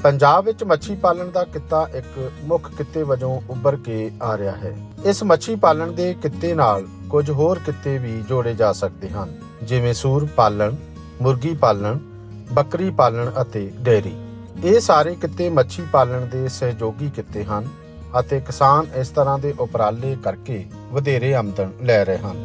ਪੰਜਾਬ ਵਿੱਚ ਮੱਛੀ ਪਾਲਣ ਦਾ ਕਿੱਤਾ ਇੱਕ ਮੁੱਖ ਕਿੱਤੇ ਵਜੋਂ ਉੱਭਰ ਕੇ ਆ ਰਿਹਾ ਹੈ। ਇਸ ਮੱਛੀ ਪਾਲਣ ਦੇ ਕਿੱਤੇ ਨਾਲ ਕੁਝ ਹੋਰ ਕਿੱਤੇ ਵੀ ਜੋੜੇ ਜਾ ਸਕਦੇ ਹਨ, ਜਿਵੇਂ ਸੂਰ ਪਾਲਣ, ਮੁਰਗੀ ਪਾਲਣ, ਬੱਕਰੀ ਪਾਲਣ ਅਤੇ ਡੇਅਰੀ। ਇਹ ਸਾਰੇ ਕਿੱਤੇ ਮੱਛੀ ਪਾਲਣ ਦੇ ਸਹਿਯੋਗੀ ਕਿੱਤੇ ਹਨ ਅਤੇ ਕਿਸਾਨ ਇਸ ਤਰ੍ਹਾਂ ਦੇ ਉਪਰਾਲੇ ਕਰਕੇ ਵਧੇਰੇ ਆਮਦਨ ਲੈ ਰਹੇ ਹਨ।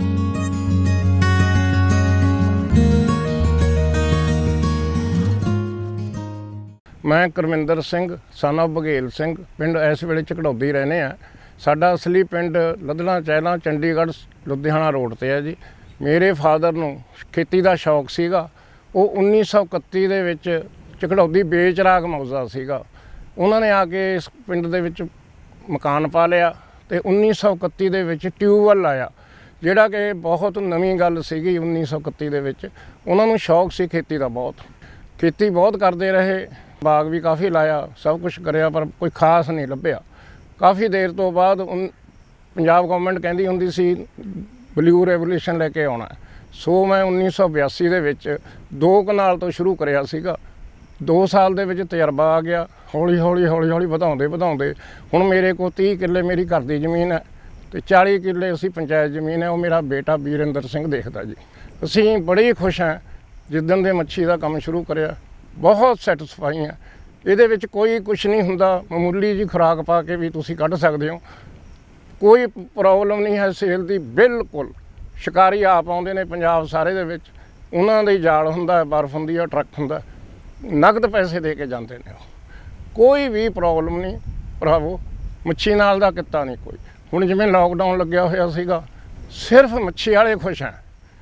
मैं करमिंदर सिंह सन ऑफ बघेल सिंह पिंड इस वेले झकड़ौदी रहने साडा असली पिंड लदना चहला चंडीगढ़ लुधियाना रोड ते है जी। मेरे फादर नूं खेती का शौक सीगा। वो 1931 दे विच झकड़ौदी बेचराग मौजा सीगा। उन्होंने आके इस पिंड दे विच मकान पा लिया ते 1931 दे विच ट्यूबवैल लाया, जिहड़ा कि बहुत नवीं गल सीगी। 1931 दे विच उन्हां नूं शौक सी खेती का, बहुत खेती बहुत करते रहे, बाग भी काफ़ी लाया, सब कुछ कराया, पर कोई खास नहीं लभ्या। काफ़ी देर तो बाद पंजाब गवर्नमेंट कहती हुंदी सी ब्लू रेवोल्यूशन लैके आउणा। सो मैं 1982 दे विच 2 कनाल तो शुरू करिया सीगा। 2 साल दे विच तजर्बा आ गया। हौली हौली वधाउंदे हुण मेरे को 30 किले मेरी घर दी जमीन है ते 40 किले असी पंचायत जमीन है, वो मेरा बेटा वीरेंद्र सिंह देखदा जी। असी बड़े ही खुश हैं जिद्दन दे मच्छी का काम शुरू करिया, बहुत सैटिस्फाई हैं। ਇਹਦੇ ਵਿੱਚ ਕੋਈ ਕੁਛ ਨਹੀਂ ਹੁੰਦਾ, ਮਾਮੂਲੀ ਜੀ ਖੁਰਾਕ ਪਾ ਕੇ ਵੀ ਤੁਸੀਂ ਕੱਢ ਸਕਦੇ ਹੋ, ਕੋਈ ਪ੍ਰੋਬਲਮ ਨਹੀਂ ਹੈ ਸੇਲ ਦੀ ਬਿਲਕੁਲ। ਸ਼ਿਕਾਰੀ ਆਪ ਆਉਂਦੇ ਨੇ ਪੰਜਾਬ ਸਾਰੇ ਦੇ ਵਿੱਚ, ਉਹਨਾਂ ਦੇ ਜਾਲ ਹੁੰਦਾ, ਬਰਫ਼ ਹੁੰਦੀ ਹੈ, ਟਰੱਕ ਹੁੰਦਾ, ਨਗਦ ਪੈਸੇ ਦੇ ਕੇ ਜਾਂਦੇ ਨੇ। ਕੋਈ ਵੀ ਪ੍ਰੋਬਲਮ ਨਹੀਂ ਭਰਾਵੋ, ਮੱਛੀ ਨਾਲ ਦਾ ਕਿੱਤਾ ਨਹੀਂ ਕੋਈ। ਹੁਣ ਜਿਵੇਂ ਲੋਕਡਾਊਨ ਲੱਗਿਆ ਹੋਇਆ ਸੀਗਾ, ਸਿਰਫ ਮੱਛੀ ਵਾਲੇ ਖੁਸ਼ ਹੈ,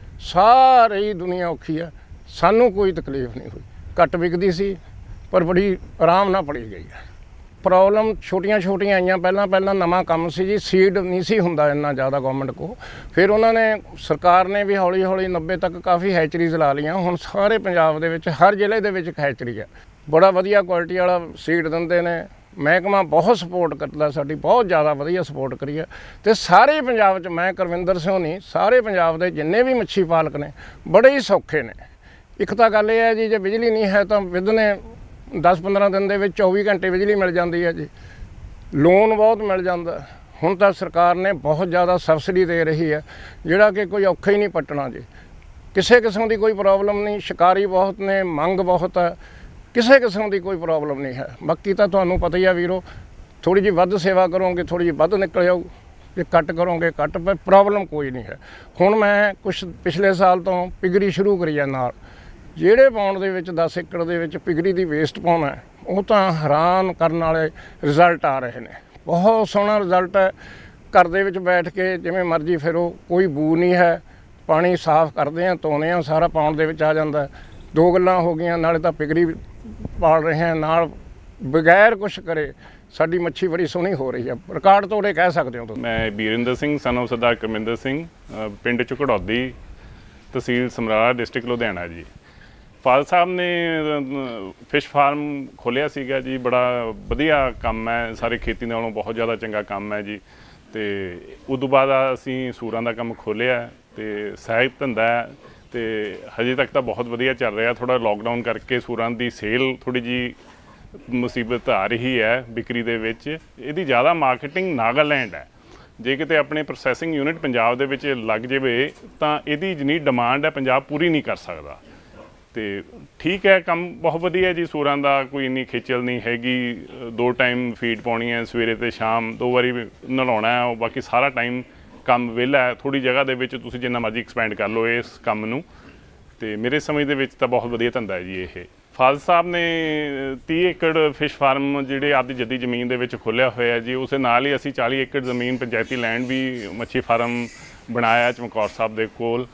ਸਾਰੀ ਦੁਨੀਆ ਔਖੀ ਹੈ, ਸਾਨੂੰ ਕੋਈ ਤਕਲੀਫ ਨਹੀਂ ਹੋਈ। ਘੱਟ ਵਿਕਦੀ ਸੀ पर बड़ी आराम नाल पड़ी गई है। प्रॉब्लम छोटियां आईयां, पहला नवा काम सी जी, सीड नहीं सी हुंदा इन्ना ज़्यादा गवर्नमेंट को। फिर उन्होंने सरकार ने भी हौली 90 तक काफ़ी हैचरीज ला लियां। हुण सारे पंजाब दे विच हर जिले दे विच हैचरी है, बड़ा वधिया क्वालिटी वाला सीड दिंदे ने। महकमा बहुत सपोर्ट करता, साडी बहुत ज़्यादा वधिया सपोर्ट करी है। तो सारे पंजाब च मैं करविंदर सिंह नहीं, सारे पंजाब दे जिन्ने भी मच्छी पालक ने बड़े ही सौखे ने। एक तो गल यह है जी, जे बिजली नहीं है तो विदने 10-15 दिन ਦੇ ਵਿੱਚ 24 घंटे बिजली मिल जाती है जी। लोन बहुत मिल जाता। हुण तो सरकार ने बहुत ज़्यादा सबसिडी दे रही है, जिहड़ा कि कोई औखा ही नहीं पट्टना जी। किसी किस्म की कोई प्रॉब्लम नहीं, शिकारी बहुत ने, मंग बहुत है, किसी किस्म की कोई प्रॉब्लम नहीं है। बाकी तो तुहानूं पता ही है वीरो, थोड़ी जी वध सेवा करोगे थोड़ी जी वध निकल जाऊ, जे कट करोगे कट, पर प्रॉब्लम कोई नहीं है। हुण मैं कुछ पिछले साल तो पिगरी शुरू करी है नाल, ਜਿਹੜੇ ਪਾਉਣ ਦੇ ਵਿੱਚ 10 ਏਕੜ ਦੇ ਵਿੱਚ ਪਿਗਰੀ ਦੀ ਵੇਸਟ ਪਾਉਣਾ, ਉਹ ਤਾਂ ਹੈਰਾਨ ਕਰਨ ਵਾਲੇ ਰਿਜ਼ਲਟ ਆ ਰਹੇ ਨੇ। ਬਹੁਤ ਸੋਹਣਾ ਰਿਜ਼ਲਟ ਹੈ। ਘਰ ਦੇ ਵਿੱਚ ਬੈਠ ਕੇ ਜਿਵੇਂ ਮਰਜ਼ੀ ਫਿਰੋ, ਕੋਈ ਬੂ ਨਹੀਂ ਹੈ। ਪਾਣੀ ਸਾਫ਼ ਕਰਦੇ ਹਾਂ, ਧੋਨੇ ਹਾਂ, ਸਾਰਾ ਪਾਉਣ ਦੇ ਵਿੱਚ ਆ ਜਾਂਦਾ। 2 ਗੱਲਾਂ ਹੋ ਗਈਆਂ, ਨਾਲੇ ਤਾਂ ਪਿਗਰੀ ਪਾਲ ਰਹੇ ਹਾਂ, ਨਾਲ ਬਗੈਰ ਕੁਛ ਕਰੇ ਸਾਡੀ ਮੱਛੀ ਬੜੀ ਸੋਹਣੀ ਹੋ ਰਹੀ ਹੈ। ਰਿਕਾਰਡ ਤੋੜੇ ਕਹਿ ਸਕਦੇ ਹੋ ਤੁਸੀਂ। ਮੈਂ ਵੀਰਿੰਦਰ ਸਿੰਘ ਸਨ ਆਫ ਸਰਦਾਰ ਕਰਮਿੰਦਰ ਸਿੰਘ, ਪਿੰਡ ਝਕੜੌਦੀ, ਤਹਿਸੀਲ ਸਮਰਾਲਾ, ਡਿਸਟ੍ਰਿਕਟ ਲੁਧਿਆਣਾ ਜੀ। ਫਾਦਰ ਸਾਹਿਬ ਨੇ ਫਿਸ਼ ਫਾਰਮ ਖੋਲ੍ਹਿਆ ਸੀਗਾ ਜੀ, ਬੜਾ ਵਧੀਆ ਕੰਮ ਹੈ, ਸਾਰੇ ਖੇਤੀ ਨਾਲੋਂ ਬਹੁਤ ਜ਼ਿਆਦਾ ਚੰਗਾ ਕੰਮ ਹੈ ਜੀ। ਅਤੇ ਉਦੋਂ ਬਾਅਦ ਅਸੀਂ ਸੂਰਾਂ ਦਾ ਕੰਮ ਖੋਲ੍ਹਿਆ ਅਤੇ ਸਹਾਇਕ ਧੰਦਾ ਹੈ, ਅਤੇ ਹਜੇ ਤੱਕ ਤਾਂ ਬਹੁਤ ਵਧੀਆ ਚੱਲ ਰਿਹਾ। ਥੋੜ੍ਹਾ ਲੋਕਡਾਊਨ ਕਰਕੇ ਸੂਰਾਂ ਦੀ ਸੇਲ ਥੋੜ੍ਹੀ ਜਿਹੀ ਮੁਸੀਬਤ ਆ ਰਹੀ ਹੈ ਵਿਕਰੀ ਦੇ ਵਿੱਚ। ਇਹਦੀ ਜ਼ਿਆਦਾ ਮਾਰਕੀਟਿੰਗ ਨਾਗਾਲੈਂਡ ਹੈ। ਜੇ ਕਿਤੇ ਆਪਣੇ ਪ੍ਰੋਸੈਸਿੰਗ ਯੂਨਿਟ ਪੰਜਾਬ ਦੇ ਵਿੱਚ ਲੱਗ ਜਾਵੇ ਤਾਂ ਇਹਦੀ ਜਿੰਨੀ ਡਿਮਾਂਡ ਹੈ ਪੰਜਾਬ ਪੂਰੀ ਨਹੀਂ ਕਰ ਸਕਦਾ। ਤੇ ਠੀਕ ਹੈ, ਕੰਮ ਬਹੁਤ ਵਧੀਆ ਜੀ। ਸੂਰਾਂ ਦਾ ਕੋਈ ਇੰਨੀ ਖੇਚਲ ਨਹੀਂ ਹੈਗੀ। 2 ਟਾਈਮ ਫੀਡ ਪਾਉਣੀ ਹੈ, ਸਵੇਰੇ ਅਤੇ ਸ਼ਾਮ 2 ਵਾਰੀ ਨਲਾਉਣਾ ਹੈ। ਉਹ ਬਾਕੀ ਸਾਰਾ ਟਾਈਮ ਕੰਮ ਵਿਹਲਾ ਹੈ। ਥੋੜ੍ਹੀ ਜਗ੍ਹਾ ਦੇ ਵਿੱਚ ਤੁਸੀਂ ਜਿੰਨਾ ਮਰਜ਼ੀ ਐਕਸਪੈਂਡ ਕਰ ਲਓ ਇਸ ਕੰਮ ਨੂੰ। ਅਤੇ ਮੇਰੇ ਸਮਝ ਦੇ ਵਿੱਚ ਤਾਂ ਬਹੁਤ ਵਧੀਆ ਧੰਦਾ ਹੈ ਜੀ ਇਹ। ਫਾਦਰ ਸਾਹਿਬ ਨੇ 30 ਏਕੜ ਫਿਸ਼ ਫਾਰਮ ਜਿਹੜੇ ਆਪਦੀ ਜੱਦੀ ਜ਼ਮੀਨ ਦੇ ਵਿੱਚ ਖੋਲ੍ਹਿਆ ਹੋਇਆ ਜੀ। ਉਸ ਦੇ ਨਾਲ ਹੀ ਅਸੀਂ 40 ਏਕੜ ਜ਼ਮੀਨ ਪੰਚਾਇਤੀ ਲੈਂਡ ਵੀ ਮੱਛੀ ਫਾਰਮ ਬਣਾਇਆ ਚਮਕੌਰ ਸਾਹਿਬ ਦੇ ਕੋਲ।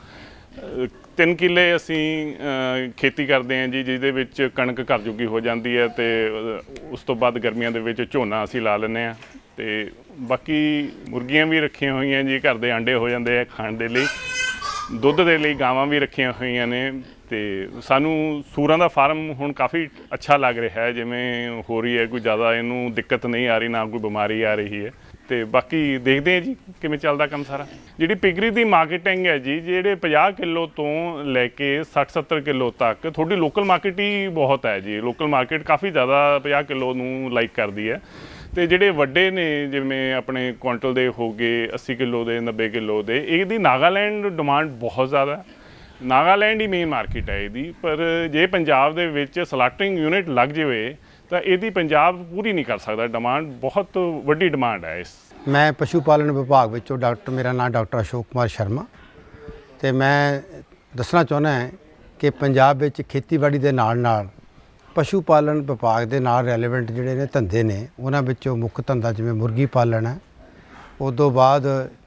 3 ਕਿੱਲੇ ਅਸੀਂ ਖੇਤੀ ਕਰਦੇ ਹਾਂ ਜੀ, ਜਿਹਦੇ ਵਿੱਚ ਕਣਕ ਘਰ ਜੋਗੀ ਹੋ ਜਾਂਦੀ ਹੈ ਅਤੇ ਉਸ ਤੋਂ ਬਾਅਦ ਗਰਮੀਆਂ ਦੇ ਵਿੱਚ ਝੋਨਾ ਅਸੀਂ ਲਾ ਲੈਂਦੇ ਹਾਂ। ਅਤੇ ਬਾਕੀ ਮੁਰਗੀਆਂ ਵੀ ਰੱਖੀਆਂ ਹੋਈਆਂ ਜੀ, ਘਰ ਦੇ ਆਂਡੇ ਹੋ ਜਾਂਦੇ ਆ ਖਾਣ ਦੇ ਲਈ। ਦੁੱਧ ਦੇ ਲਈ ਗਾਵਾਂ ਵੀ ਰੱਖੀਆਂ ਹੋਈਆਂ ਨੇ। ਅਤੇ ਸਾਨੂੰ ਸੂਰਾਂ ਦਾ ਫਾਰਮ ਹੁਣ ਕਾਫੀ ਅੱਛਾ ਲੱਗ ਰਿਹਾ ਹੈ, ਜਿਵੇਂ ਹੋ ਰਹੀ ਹੈ। ਕੋਈ ਜ਼ਿਆਦਾ ਇਹਨੂੰ ਦਿੱਕਤ ਨਹੀਂ ਆ ਰਹੀ, ਨਾ ਕੋਈ ਬਿਮਾਰੀ ਆ ਰਹੀ ਹੈ। ਤੇ ਬਾਕੀ ਦੇਖਦੇ ਹਾਂ ਜੀ ਕਿਵੇਂ ਚੱਲਦਾ ਕੰਮ ਸਾਰਾ। ਜਿਹੜੀ ਪਿਗਰੀ ਦੀ ਮਾਰਕੀਟਿੰਗ ਹੈ ਜੀ, ਜਿਹੜੇ 50 ਕਿਲੋ ਤੋਂ ਲੈ ਕੇ 60-70 ਕਿਲੋ ਤੱਕ ਤੁਹਾਡੀ ਲੋਕਲ ਮਾਰਕੀਟ ਹੀ ਬਹੁਤ ਹੈ ਜੀ। ਲੋਕਲ ਮਾਰਕੀਟ ਕਾफ़ੀ ਜ਼ਿਆਦਾ 50 ਕਿਲੋ ਨੂੰ ਲਾਈਕ ਕਰਦੀ ਹੈ। ਤੇ ਜਿਹੜੇ ਵੱਡੇ ਨੇ ਜਿਵੇਂ ਆਪਣੇ ਕੁਆਂਟਲ ਦੇ ਹੋ ਗਏ 80 ਕਿਲੋ ਦੇ 90 ਕਿਲੋ ਦੇ, ਇਹਦੀ ਨਾਗਾਲੈਂਡ ਡਿਮਾਂਡ ਬਹੁਤ ਜ਼ਿਆਦਾ। ਨਾਗਾਲੈਂਡ ਹੀ ਮੇਨ ਮਾਰਕੀਟ ਹੈ ਇਹਦੀ, ਪਰ ਜੇ ਪੰਜਾਬ ਦੇ ਵਿੱਚ ਸਲਾਟਰਿੰਗ ਯੂਨਿਟ ਲੱਗ ਜਾਵੇ ਤਾਂ ਇਹਦੀ ਪੰਜਾਬ ਪੂਰੀ ਨਹੀਂ ਕਰ ਸਕਦਾ। ਡਿਮਾਂਡ ਬਹੁਤ ਵੱਡੀ ਡਿਮਾਂਡ ਹੈ ਇਸ। ਮੈਂ ਪਸ਼ੂ ਪਾਲਣ ਵਿਭਾਗ ਵਿੱਚੋਂ ਮੇਰਾ ਨਾਮ ਡਾਕਟਰ ਅਸ਼ੋਕ ਕੁਮਾਰ ਸ਼ਰਮਾ, ਤੇ ਮੈਂ ਦੱਸਣਾ ਚਾਹੁੰਦਾ ਹਾਂ ਕਿ ਪੰਜਾਬ ਵਿੱਚ ਖੇਤੀਬਾੜੀ ਦੇ ਨਾਲ ਪਸ਼ੂ ਪਾਲਣ ਵਿਭਾਗ ਦੇ ਨਾਲ ਰੈਲੇਵੈਂਟ ਜਿਹੜੇ ਨੇ ਧੰਦੇ ਨੇ, ਉਹਨਾਂ ਵਿੱਚੋਂ ਮੁੱਖ ਧੰਦਾ ਜਿਵੇਂ ਮੁਰਗੀ ਪਾਲਣ ਹੈ, ਉਸ ਤੋਂ ਬਾਅਦ